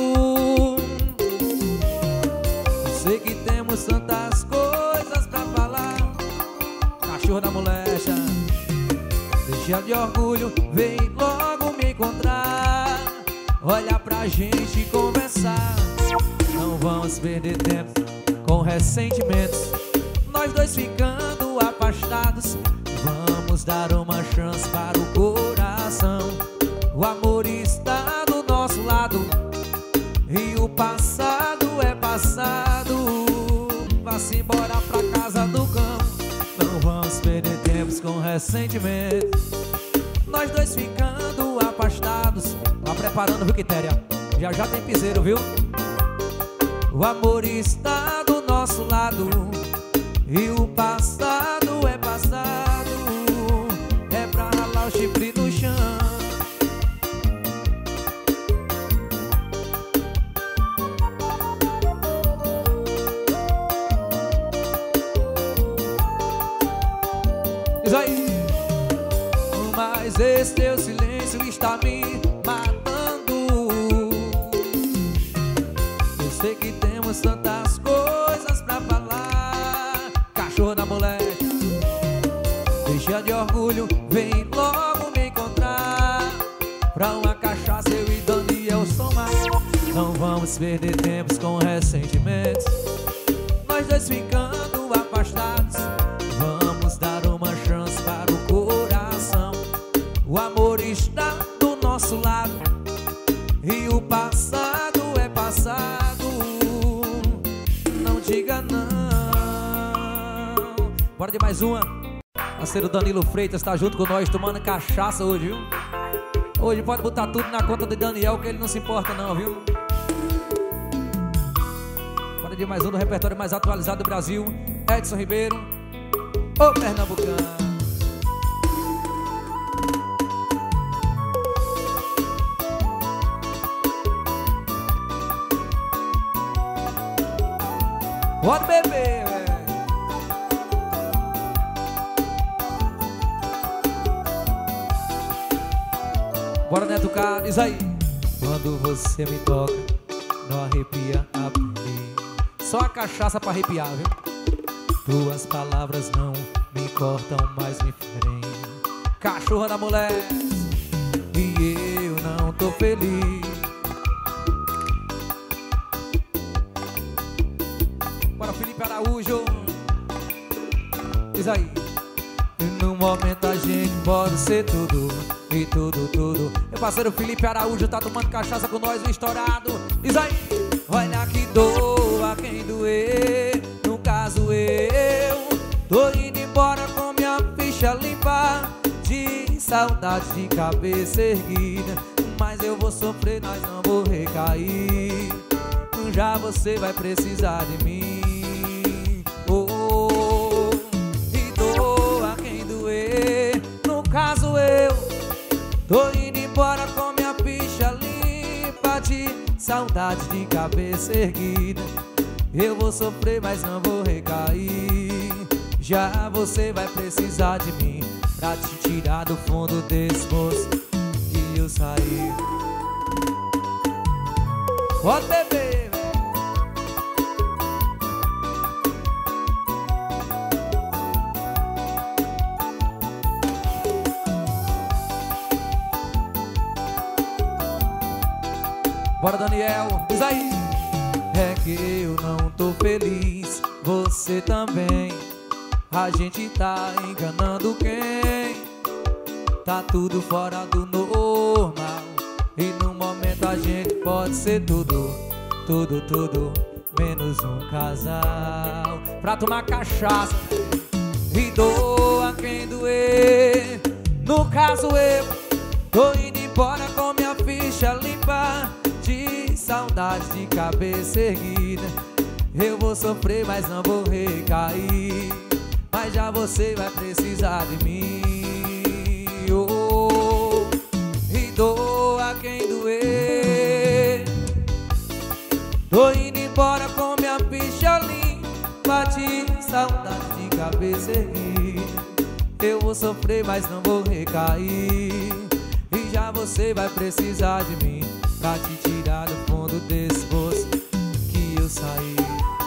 Eu sei que temos tantas coisas pra falar. Cachorro da molecha, deixa de orgulho, vem logo me encontrar. Olha pra gente conversar. Não vamos perder tempo com ressentimentos. Nós dois ficando afastados. Vamos dar uma chance para o coração. O amor está do nosso lado e o passado é passado. Vá-se embora pra casa do cão. Não vamos perder tempos com ressentimento. Nós dois ficando afastados. Tá preparando, viu, Quitéria? Já já tem piseiro, viu? O amor está do nosso lado e o passado é passado. É pra ralar o chifre no chão. Diz aí. Mas esse teu silêncio está me matando. Eu sei que temos tantas coisas pra falar. Cachorro da molecha, deixa de orgulho, vem logo me encontrar. Pra uma cachaça eu e Daniel somar. Não vamos perder tempos com ressentimentos. Nós dois ficando afastados. Vamos dar uma chance para o coração. O amor está do nosso lado e o passado é passado. Não diga não. Bora de mais uma. Parceiro Danilo Freitas tá junto com nós tomando cachaça hoje, viu? Hoje pode botar tudo na conta de Daniel, que ele não se importa não, viu? Bora de mais um do repertório mais atualizado do Brasil. Edson Ribeiro, o pernambucano. Bora beber, velho. Bora, Neto K, diz aí. Quando você me toca, não arrepia a pele. Só a cachaça pra arrepiar, viu? Tuas palavras não me cortam, mas me ferem. Cachorra da mulher, e eu não tô feliz. Bora, Felipe Araújo, diz aí. E no momento a gente pode ser tudo, e tudo, tudo. Meu parceiro Felipe Araújo tá tomando cachaça com nós, o estourado. Diz aí. Olha que doa quem doer. No caso eu tô indo embora com minha ficha limpa, de saudade de cabeça erguida. Mas eu vou sofrer, mas não vou recair. Já você vai precisar de mim. Oh, oh, e doa quem doer. No caso eu tô indo embora com minha ficha limpa, de saudade de cabeça erguida. Eu vou sofrer, mas não vou recair. Já você vai precisar de mim pra te tirar do fundo desse poço que eu saí. Pode beber, velho. Bora, Daniel, diz aí. É que eu não tô feliz, você também. A gente tá enganando quem? Tá tudo fora do normal. E no momento a gente pode ser tudo, tudo, tudo, menos um casal. Pra tomar cachaça e doa quem doer. No caso eu tô indo embora com minha ficha limpa, de saudade de cabeça erguida. Eu vou sofrer, mas não vou recair. Mas já você vai precisar de mim. Oh, e doa quem doer. Tô indo embora com minha ficha limpa, bate saudade de cabeça erguida. Eu vou sofrer, mas não vou recair. E já você vai precisar de mim pra te tirar do fundo desse poço que eu saí.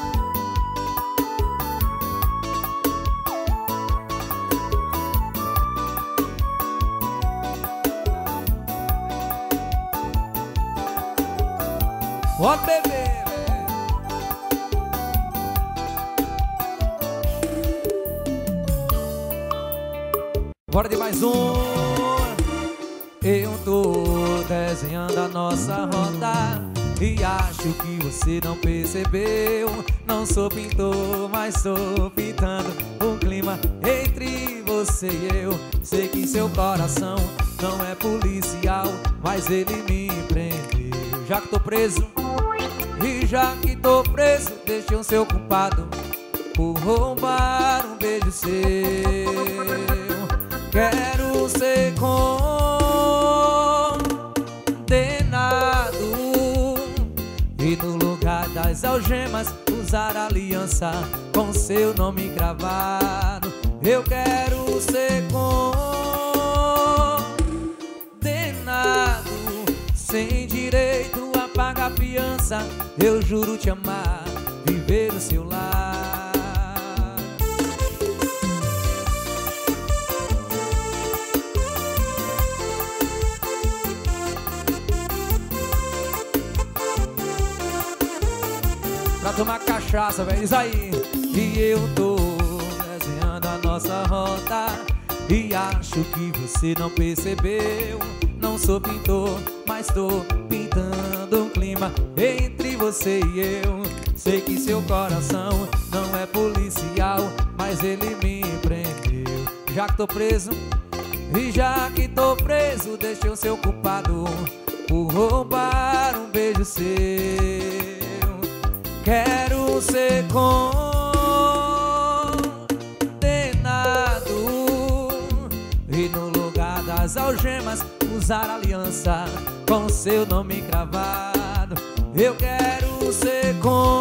Ó, bebê! Bora de mais um. Eu tô desenhando a nossa roda e acho que você não percebeu. Não sou pintor, mas tô pintando um clima entre você e eu. Sei que seu coração não é policial, mas ele me prendeu. Já que tô preso, e já que tô preso, deixei o seu culpado por roubar um beijo seu. Quero ser condenado e no lugar das algemas usar a aliança com seu nome gravado. Eu quero ser condenado sem direito a pagar fiança. Eu juro te amar, viver no seu lar. Pra tomar cachaça, velho, isso aí. E eu tô desenhando a nossa rota e acho que você não percebeu. Não sou pintor, mas tô pintando um clima entre você e eu. Sei que seu coração não é policial, mas ele me prendeu. Já que tô preso, e já que tô preso, deixei o seu culpado por roubar um beijo seu. Quero ser condenado e no lugar das algemas usar aliança com seu nome cravado. Eu quero ser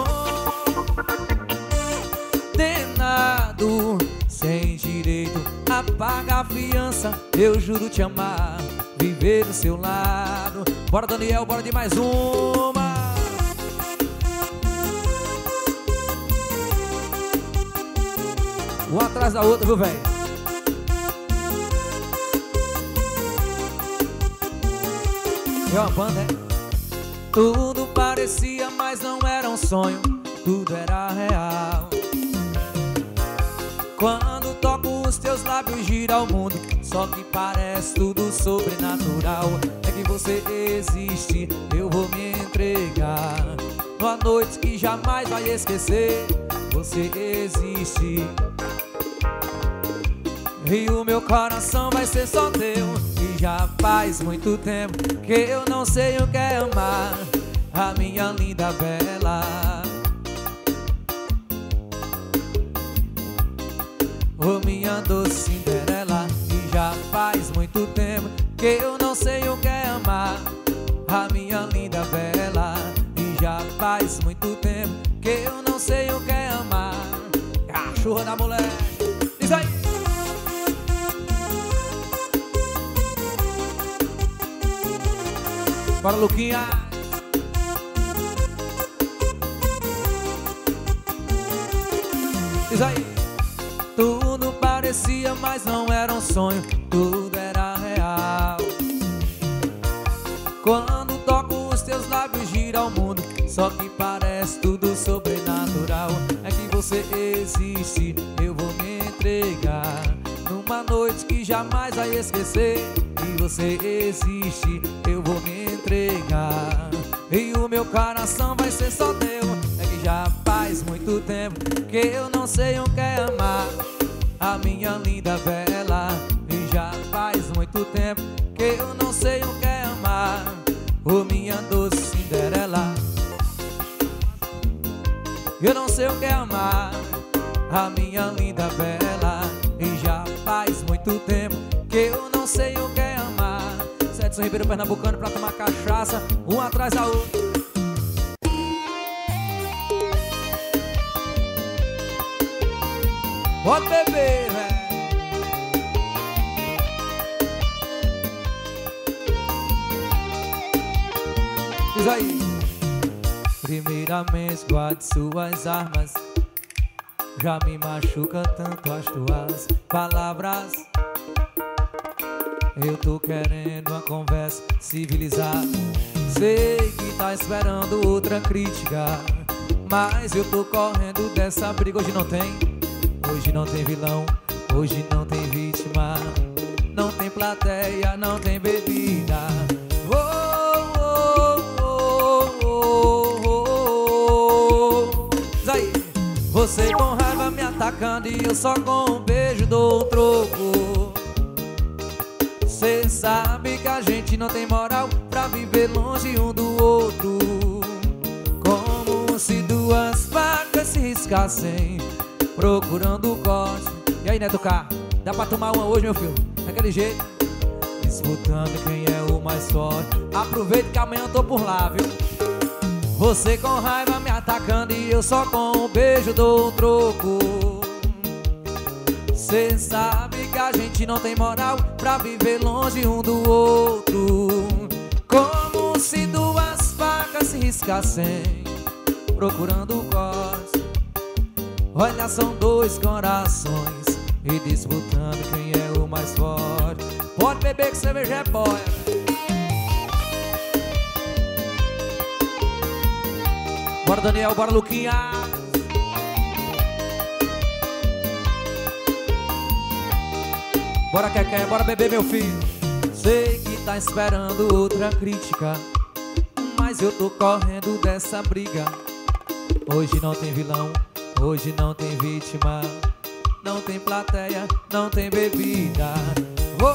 condenado sem direito a pagar fiança. Eu juro te amar, viver do seu lado. Bora, Daniel, bora de mais uma. Uma atrás da outra, viu, velho? É uma banda, é? Tudo parecia, mas não era um sonho. Tudo era real. Quando toco os teus lábios, gira o mundo. Só que parece tudo sobrenatural. É que você existe, eu vou me entregar. Numa noite que jamais vai esquecer. Você existe e o meu coração vai ser só teu. E já faz muito tempo que eu não sei o que é amar a minha linda bela. Oh, minha doce Cinderela. E já faz muito tempo que eu não sei o que é amar a minha linda bela. E já faz muito tempo que eu não sei o que é amar. Cachorro da mulher. Diz aí. Bora, Luquinha. Diz aí. Tudo parecia, mas não era um sonho. Tudo era real. Quando toco os teus lábios, gira o mundo. Só que parece tudo sobrenatural. É que você existe, eu vou me entregar. Numa noite que jamais vai esquecer. E você existe, eu vou me entregar. E o meu coração vai ser só teu. É que já faz muito tempo que eu não sei o que é amar a minha linda bela. E já faz muito tempo que eu não sei o que é amar oh, minha doce Cinderela. Eu não sei o que é amar a minha linda bela. E já faz muito tempo que eu não sei o que é amar. Edson Ribeiro Pernambucano pra tomar cachaça, um atrás da outra. Pode beber, velho. Diz aí. Primeiramente guarde suas armas. Já me machuca tanto as tuas palavras. Eu tô querendo uma conversa civilizada. Sei que tá esperando outra crítica, mas eu tô correndo dessa briga. Hoje não tem, hoje não tem vilão, hoje não tem vítima, não tem plateia, não tem bebida. Oh, oh, oh, oh, oh. Aí, você com raiva me atacando e eu só com um beijo dou um troco. Cê sabe que a gente não tem moral pra viver longe um do outro. Como se duas facas se riscassem, procurando o corte. E aí, Neto K, dá pra tomar uma hoje, meu filho? Daquele jeito, disputando quem é o mais forte. Aproveita que amanhã eu tô por lá, viu? Você com raiva me atacando e eu só com um beijo dou um troco. Cê sabe que a gente não tem moral pra viver longe um do outro. Como se duas facas se riscassem, procurando o corte. Olha, são dois corações e disputando quem é o mais forte. Pode beber que cerveja é boia. Bora, Daniel, bora, Luquinha. Bora, Keké, bora beber, meu filho. Sei que tá esperando outra crítica, mas eu tô correndo dessa briga. Hoje não tem vilão, hoje não tem vítima, não tem plateia, não tem bebida. Oh,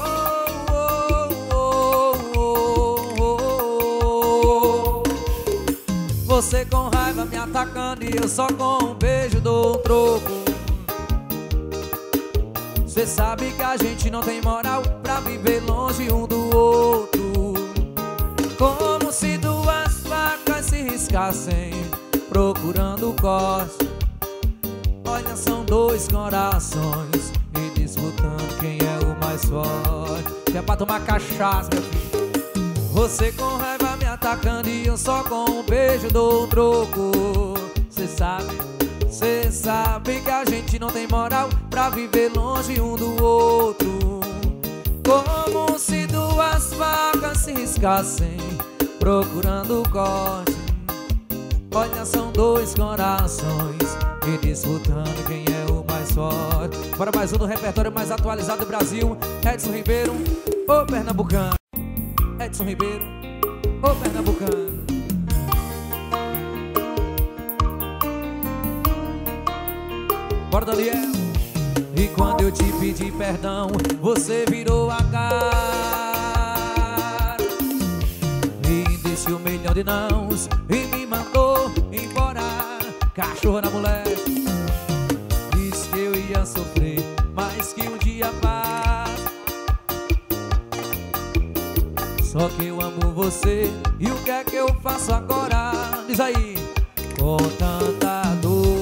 oh, oh, oh, oh. Você com raiva me atacando e eu só com um beijo dou um troco. Cê sabe que a gente não tem moral pra viver longe um do outro. Como se duas facas se riscassem, procurando o corte. Olha, são dois corações e disputando quem é o mais forte. Que é pra tomar cachaça, meu filho. Você com raiva me atacando e eu só com um beijo dou um troco. Cê sabe, cê sabe que a gente não tem moral pra viver longe um do outro. Como se duas facas se riscassem, procurando o corte. Olha, são dois corações e disputando quem é o mais forte. Bora mais um do repertório mais atualizado do Brasil. Edson Ribeiro, ô pernambucano. Edson Ribeiro, ô pernambucano. Bora, Daniel. E quando eu te pedi perdão, você virou a cara, me disse um milhão de nãos e me mandou embora. Cachorro na mulher, disse que eu ia sofrer, mas que um dia passa. Só que eu amo você, e o que é que eu faço agora? Diz aí. Com tanta dor.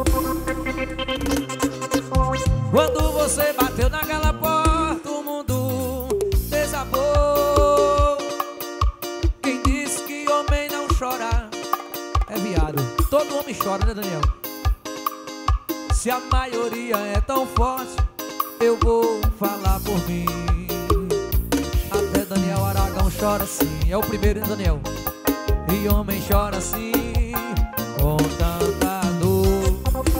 Quando você bateu naquela porta, o mundo desabou. Quem disse que homem não chora é viado. Todo homem chora, né, Daniel? Se a maioria é tão forte, eu vou falar por mim. Até Daniel Aragão chora assim. É o primeiro, né, Daniel? E homem chora assim, com tanta dor.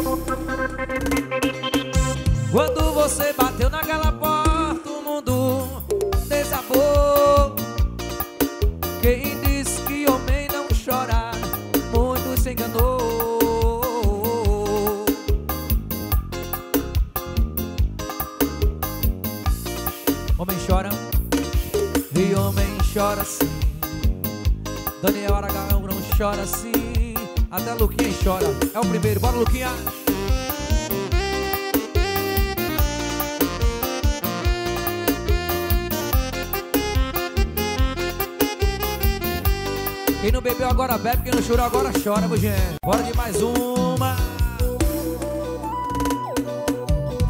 Quando você bateu naquela porta, o mundo desabou. Quem disse que homem não chora, muito se enganou. Homem chora, e homem chora assim. Daniel Aragão não chora assim. Até Luquinha chora. É o primeiro, bora, Luquinha. Quem não bebeu agora bebe, quem não chorou agora chora, meu gente. Bora de mais uma.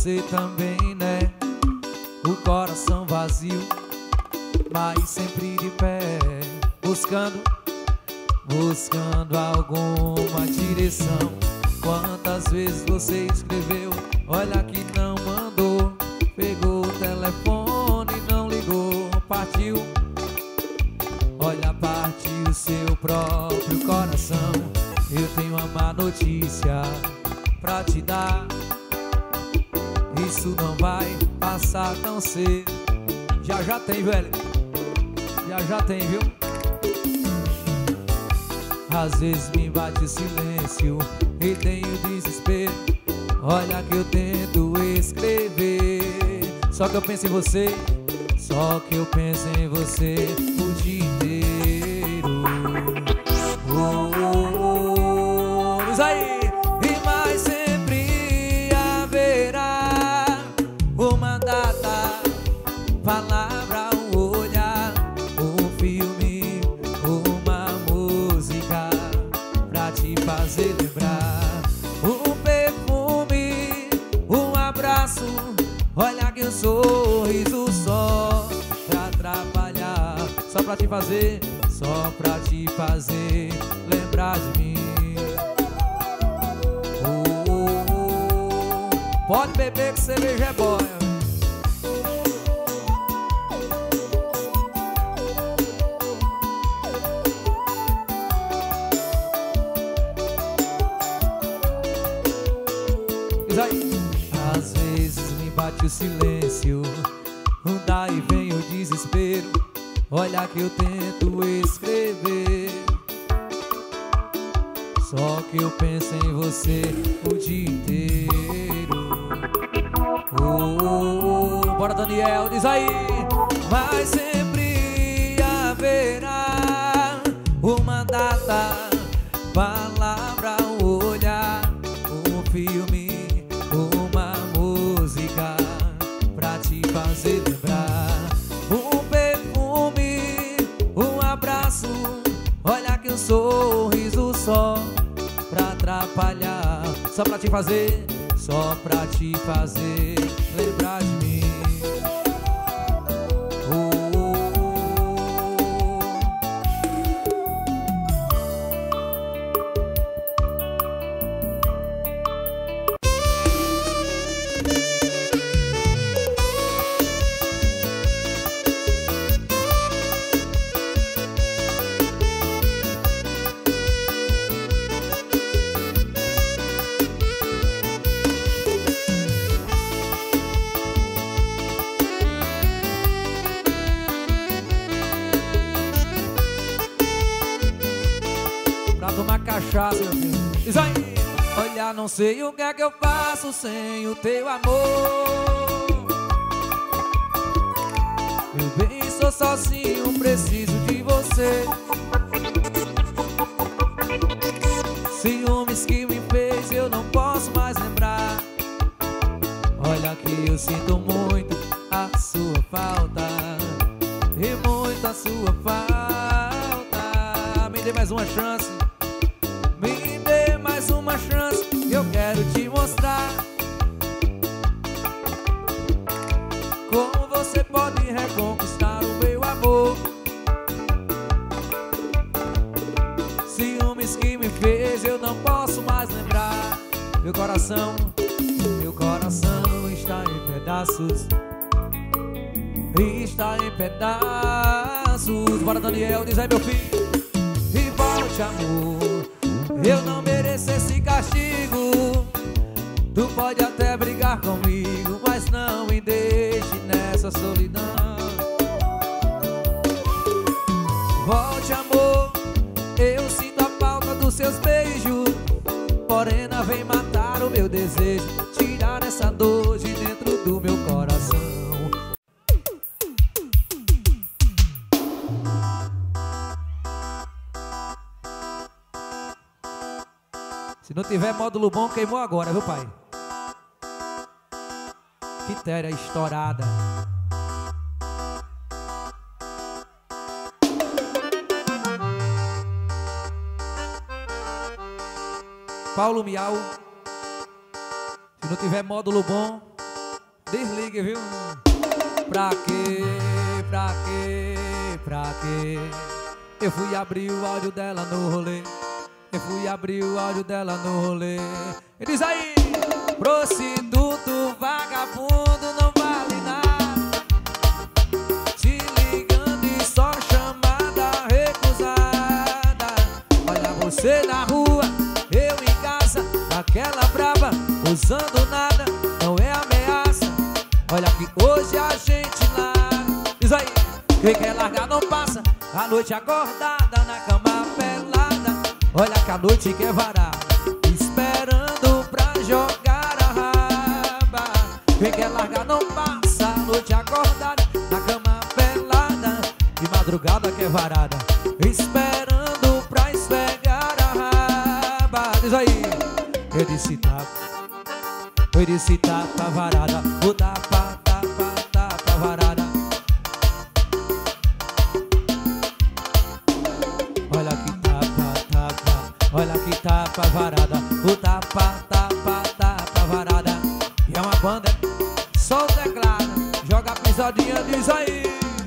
você também, né? O coração vazio, mas sempre de pé, buscando, buscando alguma direção. Quantas vezes você escreveu, olha que não mandou, pegou o telefone e não ligou, partiu. Olha, partiu seu próprio coração. Eu tenho uma má notícia pra te dar. Isso não vai passar tão cedo. Já já tem, velho. Já já tem, viu? Às vezes me bate o silêncio e tenho desespero. Olha que eu tento escrever, só que eu penso em você, só que eu penso em você o dia inteiro. Oh, oh, oh. Diz aí! E mais sempre haverá uma data, palavra, um olhar, um filme, uma música pra te fazer lembrar. Um perfume, um abraço, olha que um sorriso só pra atrapalhar, só pra te fazer, só pra te fazer lembrar de mim. Oh, oh, oh. Pode beber que cerveja é boa. Às vezes me bate o silêncio, daí vem o desespero. Olha que eu tento escrever, só que eu penso em você o dia inteiro. Oh, oh, oh. Bora, Daniel, diz aí! Mas sempre haverá uma data, palavra, um olhar, um filme, uma música pra te fazer lembrar. Um perfume, um abraço, olha que um sorriso só pra atrapalhar, só pra te fazer, só pra te fazer lembrar de mim. Oh, oh, oh. Cachaça, meu filho. Diz aí! Olha, não sei o que é que eu faço sem o teu amor. Meu bem, sou sozinho, preciso de você. Ciúmes que me fez, eu não posso mais lembrar. Olha que eu sinto muito a sua falta, e muito a sua falta. Me dê mais uma chance, me dê mais uma chance, eu quero te mostrar como você pode reconquistar o meu amor. Ciúmes que me fez, eu não posso mais lembrar. Meu coração, meu coração está em pedaços, está em pedaços. Bora, Daniel, diz aí, meu filho. E volte, amor, eu não mereço esse castigo. Tu pode até brigar comigo, mas não me deixe nessa solidão. Volte, amor, eu sinto a falta dos seus beijos. Morena, vem matar o meu desejo, tirar essa dor de dentro do meu coração. Se não tiver módulo bom, queimou agora, viu, pai? Quitéria estourada. Paulo Miau. Se não tiver módulo bom, Desligue, viu? Pra quê? Pra quê? Pra quê? Eu fui abrir o áudio dela no rolê. Eu fui abrir o áudio dela no rolê. E diz aí: prostituto, vagabundo, não vale nada. Te ligando e só chamada recusada. Olha você na rua, eu em casa, aquela braba, usando nada, não é ameaça. Olha que hoje a gente larga. Diz aí: quem quer largar não passa a noite acordada na cama pelada. Olha que a noite quer varar, esperando pra jogar a raba. Quem quer largar não passa a noite acordada na cama pelada. De madrugada quer varada, esperando pra esfregar a raba. Diz aí: eu disse tapa, eu disse tapa varada, o tapa, tapa, tapa varada. Olha que tapa, tapa, olha que tapa varada, o tapa, tapa, tapa varada. E é uma banda, só o teclado, joga a pisadinha, diz aí.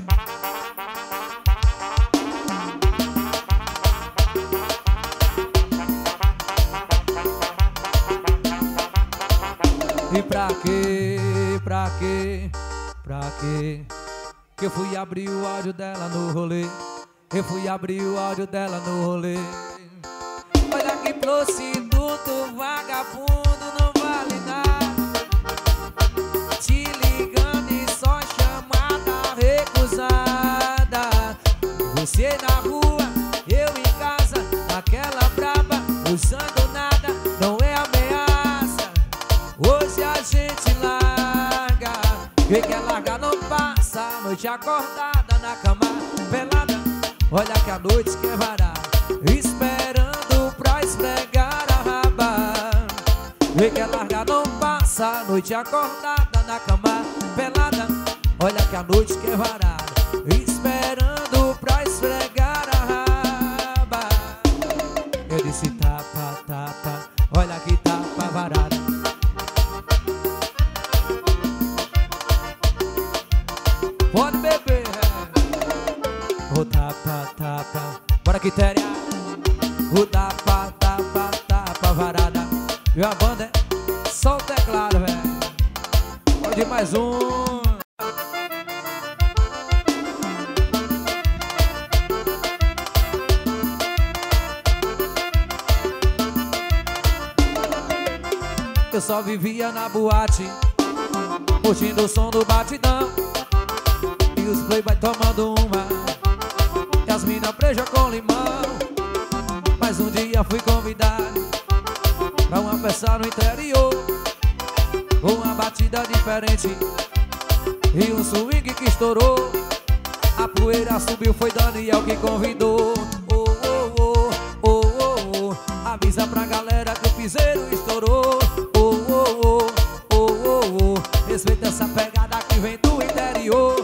E pra quê, pra quê, pra quê? Que eu fui abrir o áudio dela no rolê. Eu fui abrir o áudio dela no rolê. Olha que prostituto, vagabundo, não vale nada. Te ligando e só chamada recusada. Você na rua, eu em casa, aquela braba, usando nada, não é ameaça. Hoje a gente larga. Quem quer largar não passa a noite acordada na cama pelada. Olha que a noite quer varar, esperando pra esfregar a raba. Quem quer largar não passa a noite acordada na cama pelada. Olha que a noite quer varar, esperando pra esfregar a raba. Eu disse tapa, tapa, olha que tapa varada. Pode beber, o tapa, tapa, bora Quitéria. O tapa, tapa, tapa varada. E a banda é só o teclado, velho. Pode ir mais um. Eu só vivia na boate, curtindo o som do batidão. E os playboy tomando uma, e as mina preja com limão. Mas um dia fui convidado pra uma festa no interior, com uma batida diferente e um swing que estourou. A poeira subiu, foi Daniel que convidou. Oh, oh, oh, oh, oh, oh. Avisa pra galera que o piseiro estourou. Oh, oh, oh, oh, oh, oh. Respeita essa pegada que vem do interior.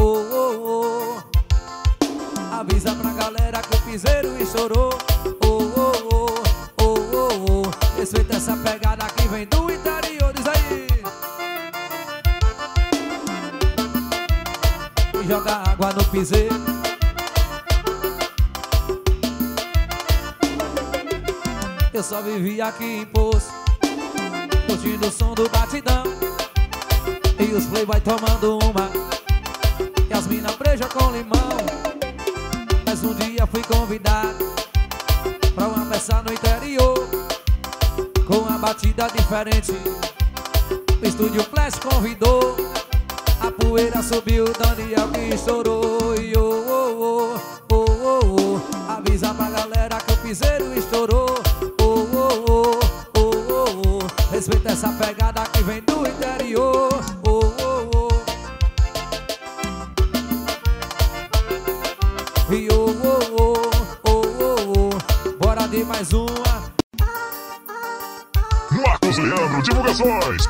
Avisa pra galera que o piseiro estourou. Oh, oh, oh, oh, oh, oh. Respeita essa pegada que vem do interior. Diz aí. E joga água no piseiro. Eu só vivi aqui em Poço, curtindo o som do batidão. E os playboy tomando uma, e as mina preja com limão. Mas um dia fui convidado pra uma festa no interior, com uma batida diferente. O Estúdio Flash convidou. A poeira subiu, Daniel que estourou. E oh, oh, oh, oh, oh, oh. Avisa pra galera que o piseiro estourou. Oh, oh, oh, oh, oh, oh. Respeita essa pegada que vem do interior. Oh, oh, oh. E oh, oh, oh, oh, oh, oh. Bora de mais uma. Marcos Leandro Divulgações.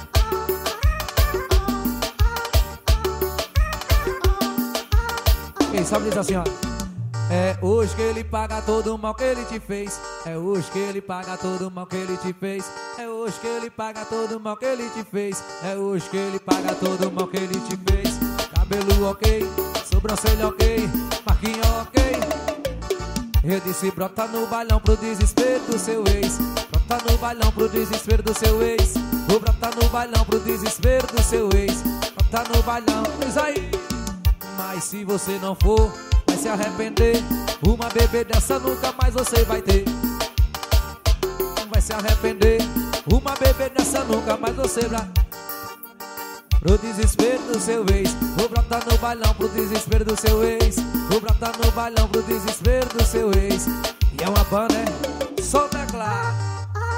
Quem sabe diz assim, ó. É hoje que ele paga todo o mal que ele te fez. É hoje que ele paga todo o mal que ele te fez. É hoje que ele paga todo o mal que ele te fez. É hoje que ele paga todo o mal que ele te fez. Cabelo ok, sobrancelha ok, marquinha ok. Eu disse brota no bailão pro desespero do seu ex. Brota no bailão pro desespero do seu ex. Vou brotar no bailão pro desespero do seu ex. Brota no bailão, diz aí. Mas se você não for, vai se arrepender. Uma bebê dessa nunca mais você vai ter. Vai se arrepender. Uma bebê dessa nunca mais você vai. Pro desespero do seu ex. Vou brotar no bailão pro desespero do seu ex. Vou brotar no bailão pro desespero do seu ex. E é uma banda, é? Só o teclado.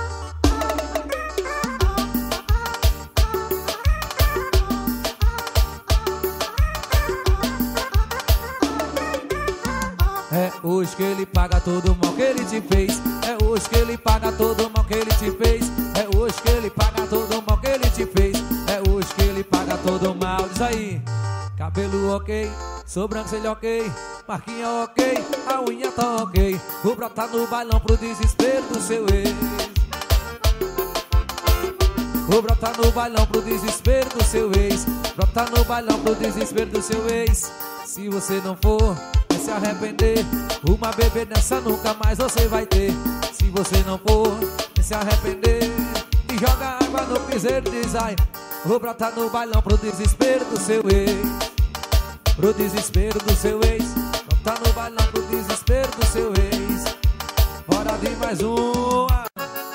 É hoje que ele paga todo o mal que ele te fez. É hoje que ele paga todo o mal que ele te fez. É hoje que ele paga todo o mal que ele te fez. É hoje que ele paga todo o mal. Diz aí. Cabelo ok, sobrancelha ok, marquinha ok, a unha tá ok. Vou brotar no bailão pro desespero do seu ex. Vou brotar no bailão pro desespero do seu ex. Brotar no bailão pro desespero do seu ex. Se você não for, vai se arrepender. Uma bebê dessa nunca mais você vai ter. Se você não for, vai se arrepender. E joga água no piseiro e diz ai. Vou brotar no bailão pro desespero do seu ex. Pro desespero do seu ex. Brotar no bailão pro desespero do seu ex. Bora de mais uma.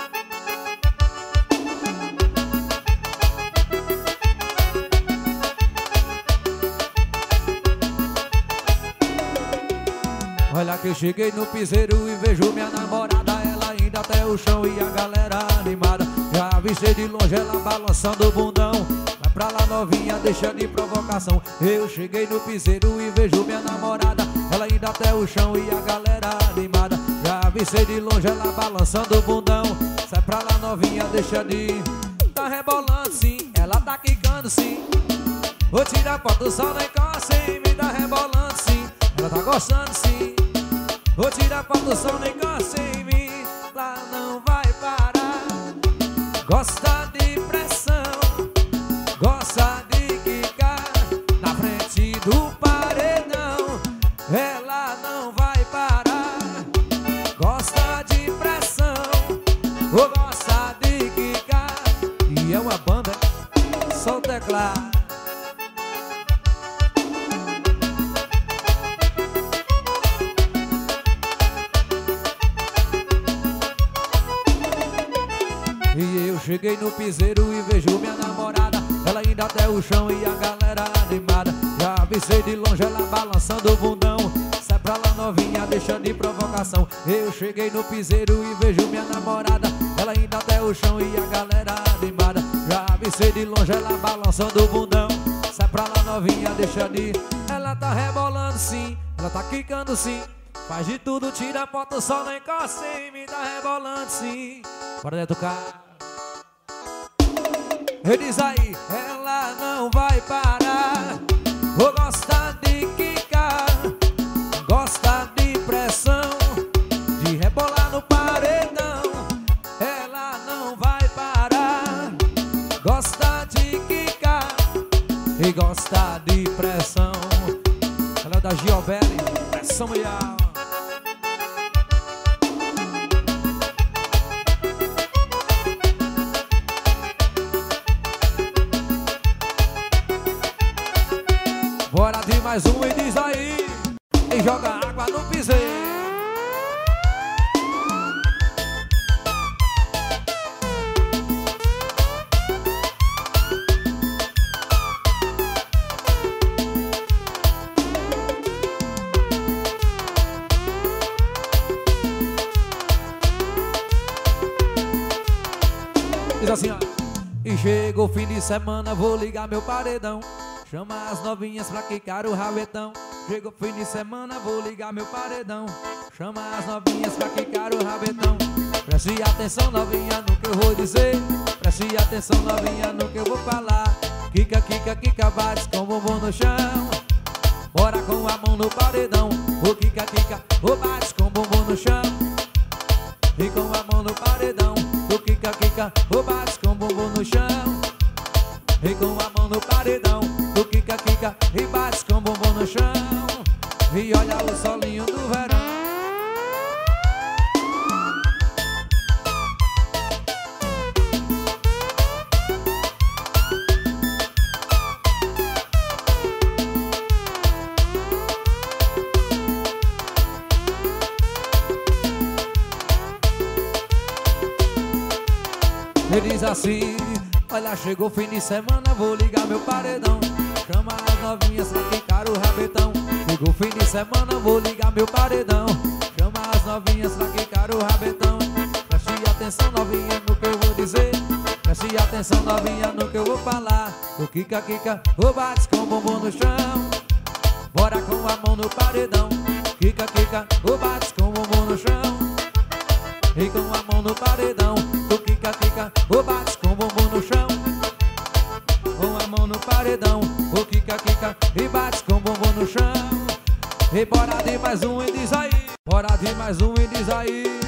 Olha que eu cheguei no piseiro e vejo minha namorada. Ela ainda até o chão e a galera animada. Já avistei de longe ela balançando o bundão. Vai pra lá novinha, deixa de provocação. Eu cheguei no piseiro e vejo minha namorada. Ela ainda até o chão e a galera animada. Já avistei de longe ela balançando o bundão. Sai pra lá novinha, deixa de... Tá rebolando sim, ela tá quicando sim. Vou tirar foto do sol, nem encosta em mim. Tá rebolando sim, ela tá gostando sim. Vou tirar foto do sol, nem encosta em mim. Lá não vai parar. Gosta de pressão, gosta de quicar na frente do paredão. Ela não vai parar. Gosta de pressão, ou gosta de quicar. E é uma banda, só o teclado. E eu cheguei no piseiro e vejo minha namorada. Ela ainda até o chão e a galera animada. Já avistei de longe ela balançando o bundão. Sai pra lá novinha, deixa de provocação. Eu cheguei no piseiro e vejo minha namorada. Ela ainda até o chão e a galera animada. Já avistei de longe ela balançando o bundão. Sai pra lá novinha, deixa de... Ela tá rebolando sim, ela tá quicando sim. Faz de tudo, tira a foto, só não encosta em mim. Tá rebolando sim. Bora dentro do carro. Ele diz aí, ela não vai parar. Vou gostar de quicar, gosta de pressão, de rebolar no paredão. Ela não vai parar. Gosta de quicar e gosta de pressão. Ela é da Giobelli, pressão real. Bora de mais um e diz aí. E joga água no piseiro. Diz assim, ó. E chegou o fim de semana, vou ligar meu paredão. Chama as novinhas pra quicar o rabetão. Chegou o fim de semana, vou ligar meu paredão. Chama as novinhas pra quicar o rabetão. Preste atenção novinha no que eu vou dizer. Preste atenção novinha no que eu vou falar. Quica, quica, quica, bate com o bumbum no chão. Bora com a mão no paredão. O quica, quica, o bate com o bumbum no chão. E com a mão no paredão. O quica, quica, o tu quica, quica e bate com o bumbum no chão. E olha o solinho do verão. Ele diz assim: olha, chegou fim de semana, vou ligar meu paredão. Chama as novinhas pra quicar o rabetão. Chegou fim de semana, vou ligar meu paredão. Chama as novinhas pra quicar o rabetão. Preste atenção, novinha, no que eu vou dizer. Preste atenção, novinha, no que eu vou falar. O quica, quica, o bate com o bumbum no chão. Bora com a mão no paredão. Quica, quica, o bate com o bumbum no chão. E com a mão no paredão. Tu quica, quica, o bate com o bumbum no chão. Com a mão no paredão. O quica, quica e bate com o bumbum no chão. E bora de mais um e diz aí. Bora de mais um e diz aí.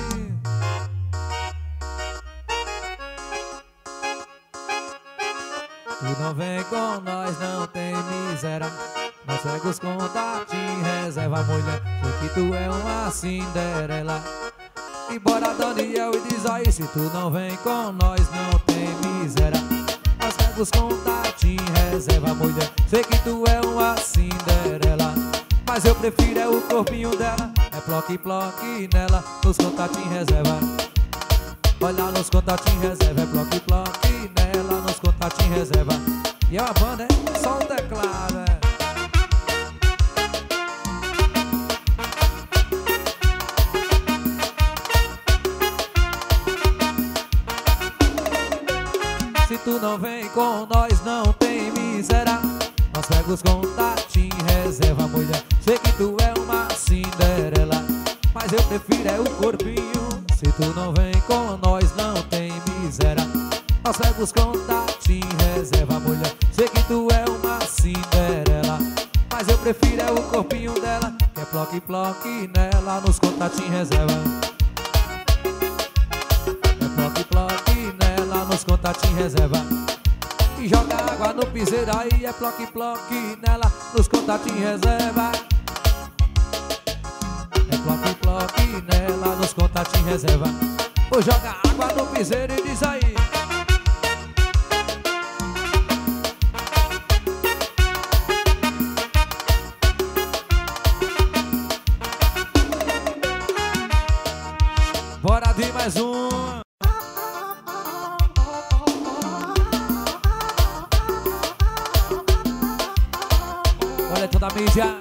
Tu não vem com nós, não tem miséria. Nós cegos contatinho, reserva mulher. Sei que tu é uma Cinderela. E bora Daniel e diz aí, se tu não vem com nós não tem miséria. Nós pega os contatinhos, reserva mulher. Sei que tu é uma Cinderela, mas eu prefiro é o corpinho dela. É ploque, ploque nela, nos contatinhos reserva. Olha nos contatinhos reserva, é ploque, ploque nela, nos contatinhos reserva. E é uma banda, é só o teclado, é. Se tu não vem com nós, não tem miséria. Nós pega os contatinhos, reserva mulher. Sei que tu é uma Cinderela, mas eu prefiro é o corpinho. Se tu não vem com nós, não tem miséria. Nós pega os contatinhos, reserva mulher. Sei que tu é uma Cinderela, mas eu prefiro é o corpinho dela. Que é ploque, ploque nela, nos contatinhos reserva. É ploque, ploque nela, nos contatinhos reserva. E joga água no piseiro aí, é ploque, ploque nela, nos contatinhos reserva. É ploque, ploque nela, nos contatinhos reserva. Ou joga água no piseiro e diz aí. Bora de mais um. Olha toda a mídia.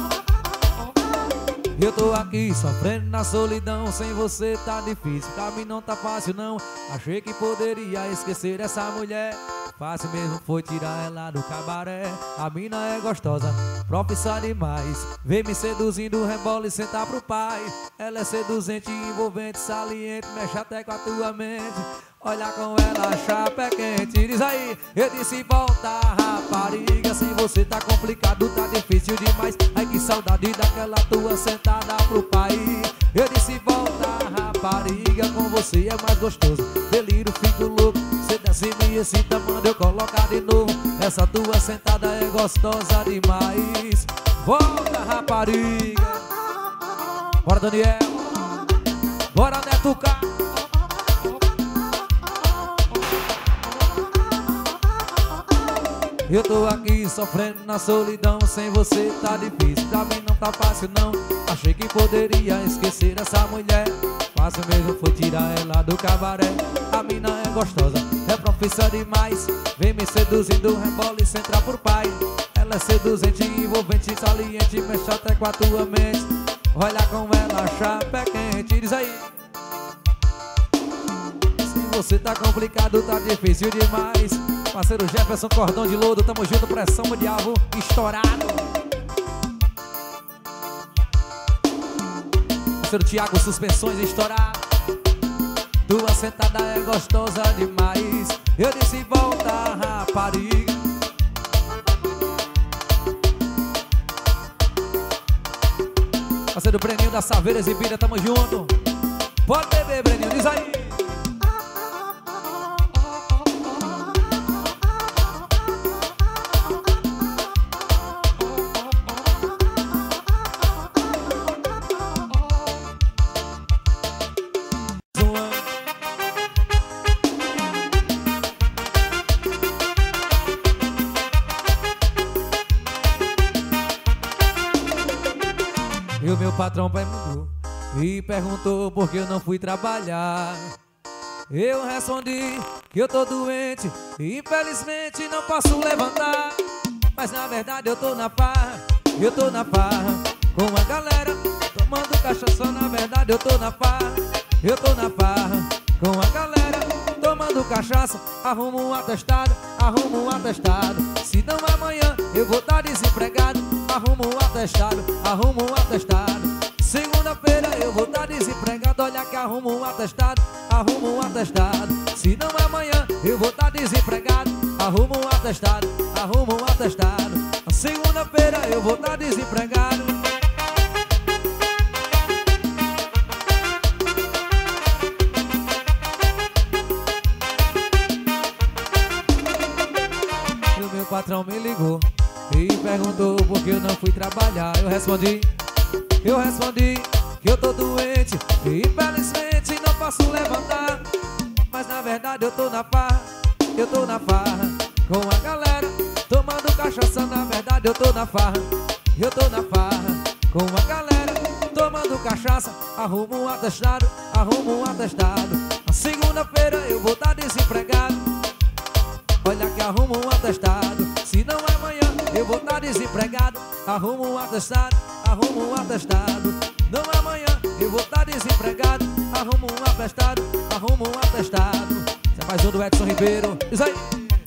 Eu tô aqui sofrendo na solidão. Sem você tá difícil, pra mim não tá fácil não. Achei que poderia esquecer essa mulher. Fácil mesmo foi tirar ela do cabaré. A mina é gostosa, profissa demais. Vem me seduzindo, rebola e sentar pro pai. Ela é seduzente, envolvente, saliente, mexe até com a tua mente. Olha com ela, a chapa é quente. Diz aí, eu disse volta, rapariga. Sem você tá complicado, tá difícil demais. Ai que saudade daquela tua sentada pro pai. Eu disse volta, rapariga. Com você é mais gostoso, delírio, fico louco. Cê desce me excita, manda eu colocar de novo. Essa tua sentada é gostosa demais. Volta, rapariga. Bora, Daniel. Bora, Neto K. Eu tô aqui sofrendo na solidão. Sem você tá difícil, pra mim não tá fácil não. Achei que poderia esquecer essa mulher. Fácil mesmo foi tirar ela do cabaré. A mina é gostosa, é profissa demais. Vem me seduzindo, rebola e centra por pai. Ela é seduzente, envolvente, saliente, mexe até com a tua mente. Olha com ela, a chapa é quente. Diz aí. Se você tá complicado, tá difícil demais. Parceiro Jefferson, cordão de lodo, tamo junto, pressão mundial estourado. Parceiro Thiago, suspensões estourado. Tua sentada é gostosa demais. Eu disse volta, rapariga. Parceiro Breninho da Saveira Exibida, tamo junto. Pode beber, Breninho, diz aí. E o meu patrão perguntou e perguntou por que eu não fui trabalhar. Eu respondi que eu tô doente e infelizmente não posso levantar. Mas na verdade eu tô na farra, eu tô na farra com a galera tomando cachaça. Na verdade eu tô na farra, eu tô na farra com a galera tomando cachaça. Arrumo um atestado, arrumo um atestado, senão amanhã eu vou estar desempregado. Arrumo um atestado, arrumo um atestado, segunda-feira eu vou estar desempregado. Olha que arrumo um atestado, arrumo um atestado, senão amanhã eu vou estar desempregado. Arrumo um atestado, arrumo um atestado, segunda-feira eu vou estar desempregado. E o meu patrão me ligou e perguntou por que eu não fui trabalhar. Eu respondi, eu respondi que eu tô doente e infelizmente não posso levantar. Mas na verdade eu tô na farra, eu tô na farra com a galera tomando cachaça. Na verdade eu tô na farra, eu tô na farra com a galera tomando cachaça. Arrumo um atestado, arrumo um atestado, na segunda-feira eu vou estar desempregado. Olha que arrumo um atestado, senão amanhã eu vou estar desempregado. Arrumo um atestado, arrumo um atestado, não amanhã eu vou estar desempregado. Arrumo um atestado, arrumo um atestado. Esse é mais um do Edson Ribeiro. Isso aí.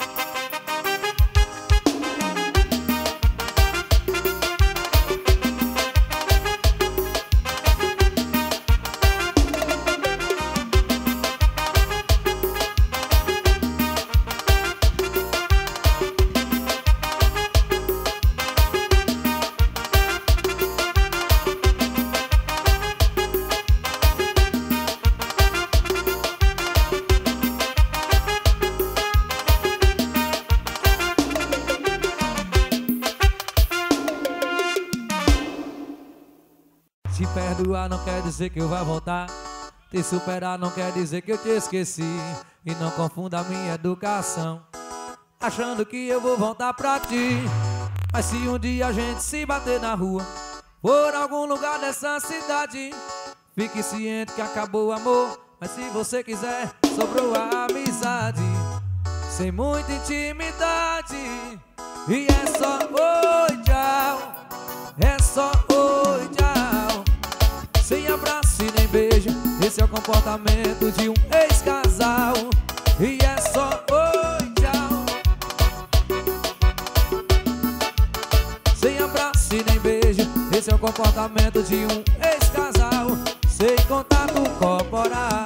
Te perdoar não quer dizer que eu vá voltar. Te superar não quer dizer que eu te esqueci. E não confunda a minha educação achando que eu vou voltar pra ti. Mas se um dia a gente se bater na rua, por algum lugar dessa cidade, fique ciente que acabou o amor. Mas se você quiser, sobrou a amizade, sem muita intimidade. E é só oi, tchau, é só oi, tchau, sem abraço e nem beijo. Esse é o comportamento de um ex-casal. E é só oi, tchau, sem abraço e nem beijo. Esse é o comportamento de um ex-casal, sem contato corporal.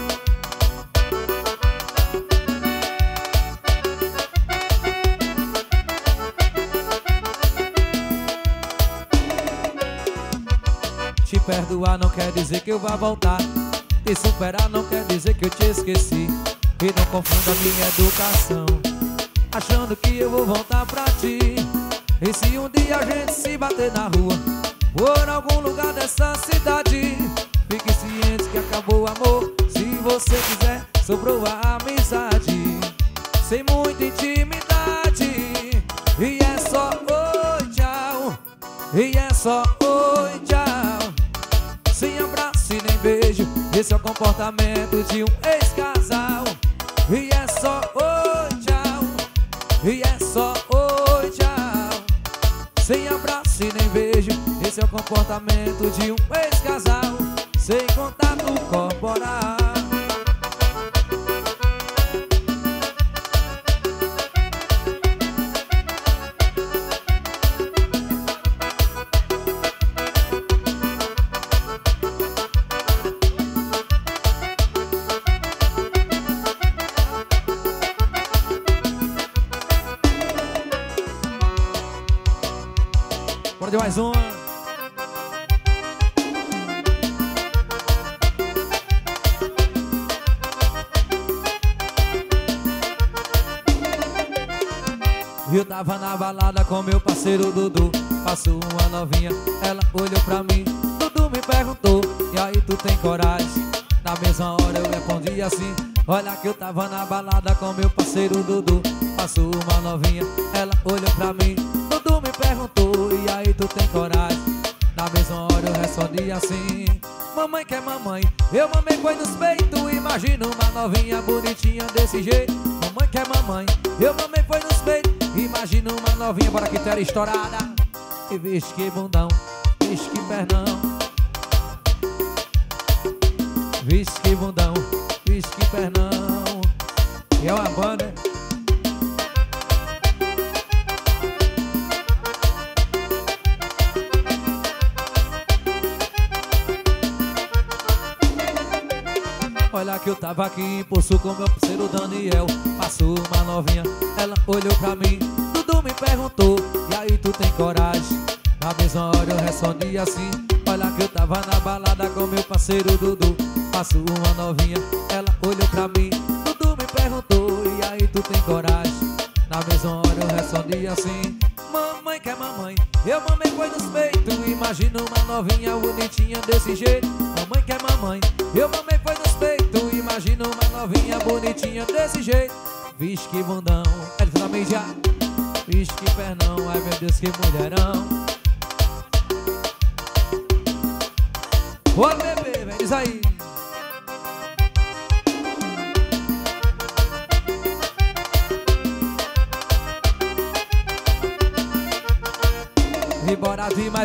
Te perdoar não quer dizer que eu vá voltar. Te superar não quer dizer que eu te esqueci. E não confunda minha educação achando que eu vou voltar pra ti. E se um dia a gente se bater na rua, por algum lugar dessa cidade, fique ciente que acabou o amor. Se você quiser, sobrou a amizade, sem muita intimidade. E é só oi, tchau, e é só oi, tchau, sem abraço e nem beijo. Esse é o comportamento de um ex-casal. E é só oi, tchau, e é só oi, tchau, sem abraço e nem beijo. Esse é o comportamento de um ex-casal, sem contato corporal. Bora de mais uma. Eu tava na balada com meu parceiro Dudu. Passou uma novinha, ela olhou pra mim. Dudu me perguntou, e aí tu tem coragem? Na mesma hora eu respondi assim: olha que eu tava na balada com meu parceiro Dudu. Passou uma novinha, ela olhou pra mim. Dudu me perguntou, e aí tu tem coragem? Na mesma hora eu respondi dia assim. Mamãe quer mamãe, eu mamei foi nos peitos. Imagina uma novinha bonitinha desse jeito. Mamãe quer mamãe, eu mamei foi nos peitos. Imagina uma novinha, bora que tela estourada. E vixe que bundão, vixe que pernão. Vixe que bundão, vixe que pernão. E é uma banda. Olha que eu tava aqui em Poço com meu parceiro Daniel. Passou uma novinha, ela olhou pra mim. Dudu me perguntou, e aí tu tem coragem? Na mesma hora eu respondi assim. Olha que eu tava na balada com meu parceiro Dudu. Passou uma novinha, ela olhou pra mim. Dudu me perguntou, e aí tu tem coragem? Na mesma hora eu respondi assim. Mamãe quer mamãe, eu mamei foi nos peitos. Imagina uma novinha bonitinha desse jeito. Mamãe quer mamãe, eu mamei foi nos peitos. Imagina uma novinha bonitinha desse jeito. Vixe que bundão, ele tá na mídia. Vixe que pernão, ai meu Deus que mulherão. Ô bebê, vem, diz aí. E bora vir mais.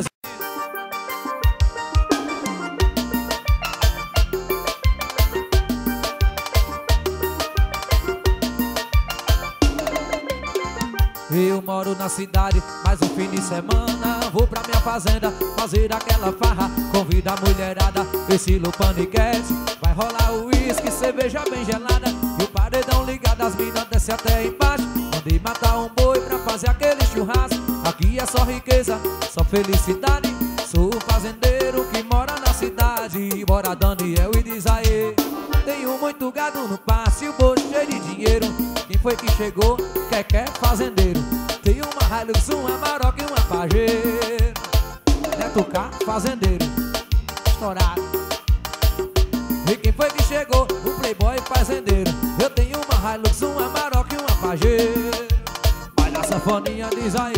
Eu moro na cidade, mas um fim de semana vou pra minha fazenda fazer aquela farra. Convida a mulherada, estilo paniquete. Vai rolar o uísque, cerveja bem gelada. E o paredão ligado, as minas desce até embaixo. Mandei matar um boi pra fazer aquele churrasco. Aqui é só riqueza, só felicidade. Sou fazendeiro que mora na cidade. Bora Daniel e diz aí. Tenho muito gado no passe e o bolso cheio de dinheiro. Quem foi que chegou? Quer quer fazendeiro. Tem uma Hilux, uma Maroc e uma Pajero. Neto K, fazendeiro estourado. E quem foi que chegou? O playboy fazendeiro. Eu tenho uma Hilux, uma Maroc e uma Pajero. Vai na sanfoninha, diz aí.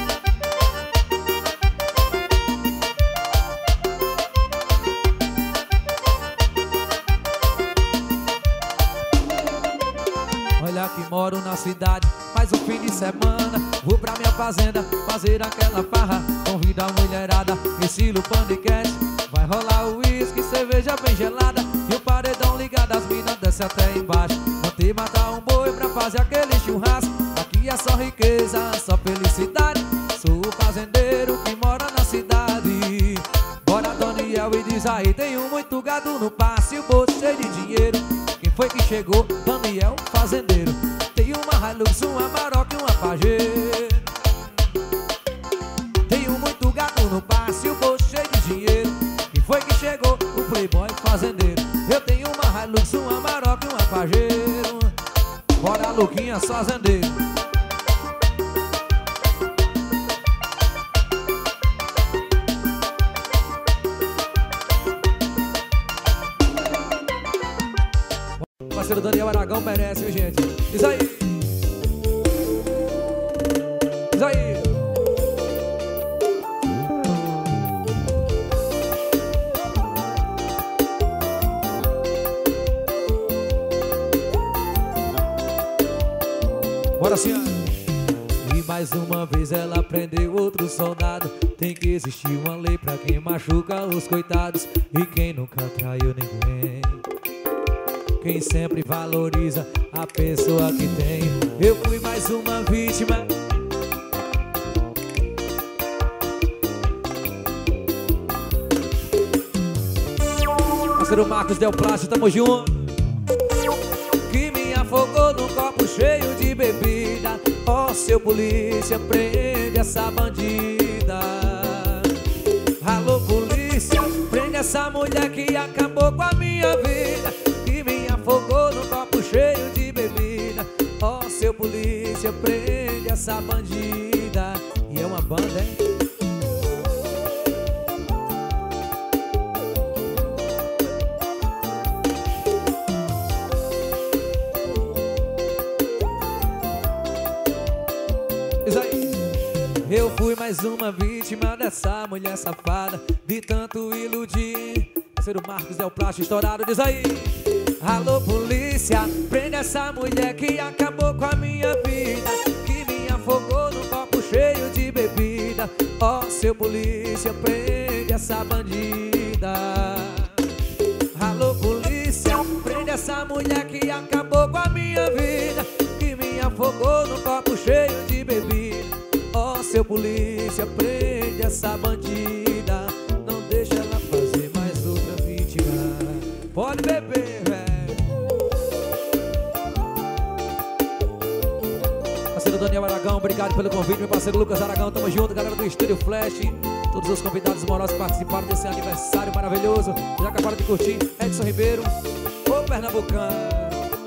Olha que moro na cidade, mas um fim de semana vou pra minha fazenda fazer aquela farra. Convida a mulherada, estilo paniquete. Vai rolar o uísque, cerveja bem gelada. E o paredão ligado, as minas desce até embaixo. Ontem matar um boi pra fazer aquele churrasco. Aqui é só riqueza, só felicidade. Sou o fazendeiro que mora na cidade. Bora Daniel e diz aí. Tenho muito gado no passe e o bolso cheio de dinheiro. Quem foi que chegou? Daniel, fazendeiro. Tem uma Hilux, uma Maroc e uma Pajero. Tenho muito gato no passe e o bolso cheio de dinheiro. Quem foi que chegou? O playboy fazendeiro. Eu tenho uma Hilux, uma Maroc e uma Pajero. Bora Luquinha, fazendeiro. O Daniel Aragão merece, viu, gente? Diz aí. Diz aí. Bora, senhora. E mais uma vez ela prendeu outro soldado. Tem que existir uma lei pra quem machuca os coitados. E quem nunca traiu ninguém. Quem sempre valoriza a pessoa que tem. Eu fui mais uma vítima. Parceiro Marcos Del Plástico, tamo junto. Que me afogou num copo cheio de bebida. Ó, oh, seu polícia, prende essa bandida. Alô, polícia, prende essa mulher que acabou com a minha vida. Afogou no copo cheio de bebida. Ó, oh, seu polícia, prende essa bandida. E é uma banda, hein? Diz aí. Eu fui mais uma vítima dessa mulher safada, de tanto iludir. Terceiro Marcos é o plástico estourado, diz aí. Alô polícia, prende essa mulher que acabou com a minha vida, que me afogou num copo cheio de bebida. Ó, seu polícia, prende essa bandida. Alô polícia, prende essa mulher que acabou com a minha vida, que me afogou num copo cheio de bebida. Ó, seu polícia, prende essa bandida, não deixa ela fazer mais outra vítima. Pode beber, velho. Parceiro Daniel Aragão, obrigado pelo convite. Meu parceiro Lucas Aragão, tamo junto. Galera do Estúdio Flash, todos os convidados morosos que participaram desse aniversário maravilhoso. Já acabaram de curtir. Edson Ribeiro, o Pernambucano.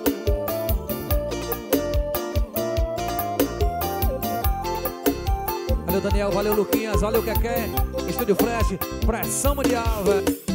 Valeu Daniel, valeu Luquinhas, valeu Keké. Estúdio Flash, pressão mundial, velho.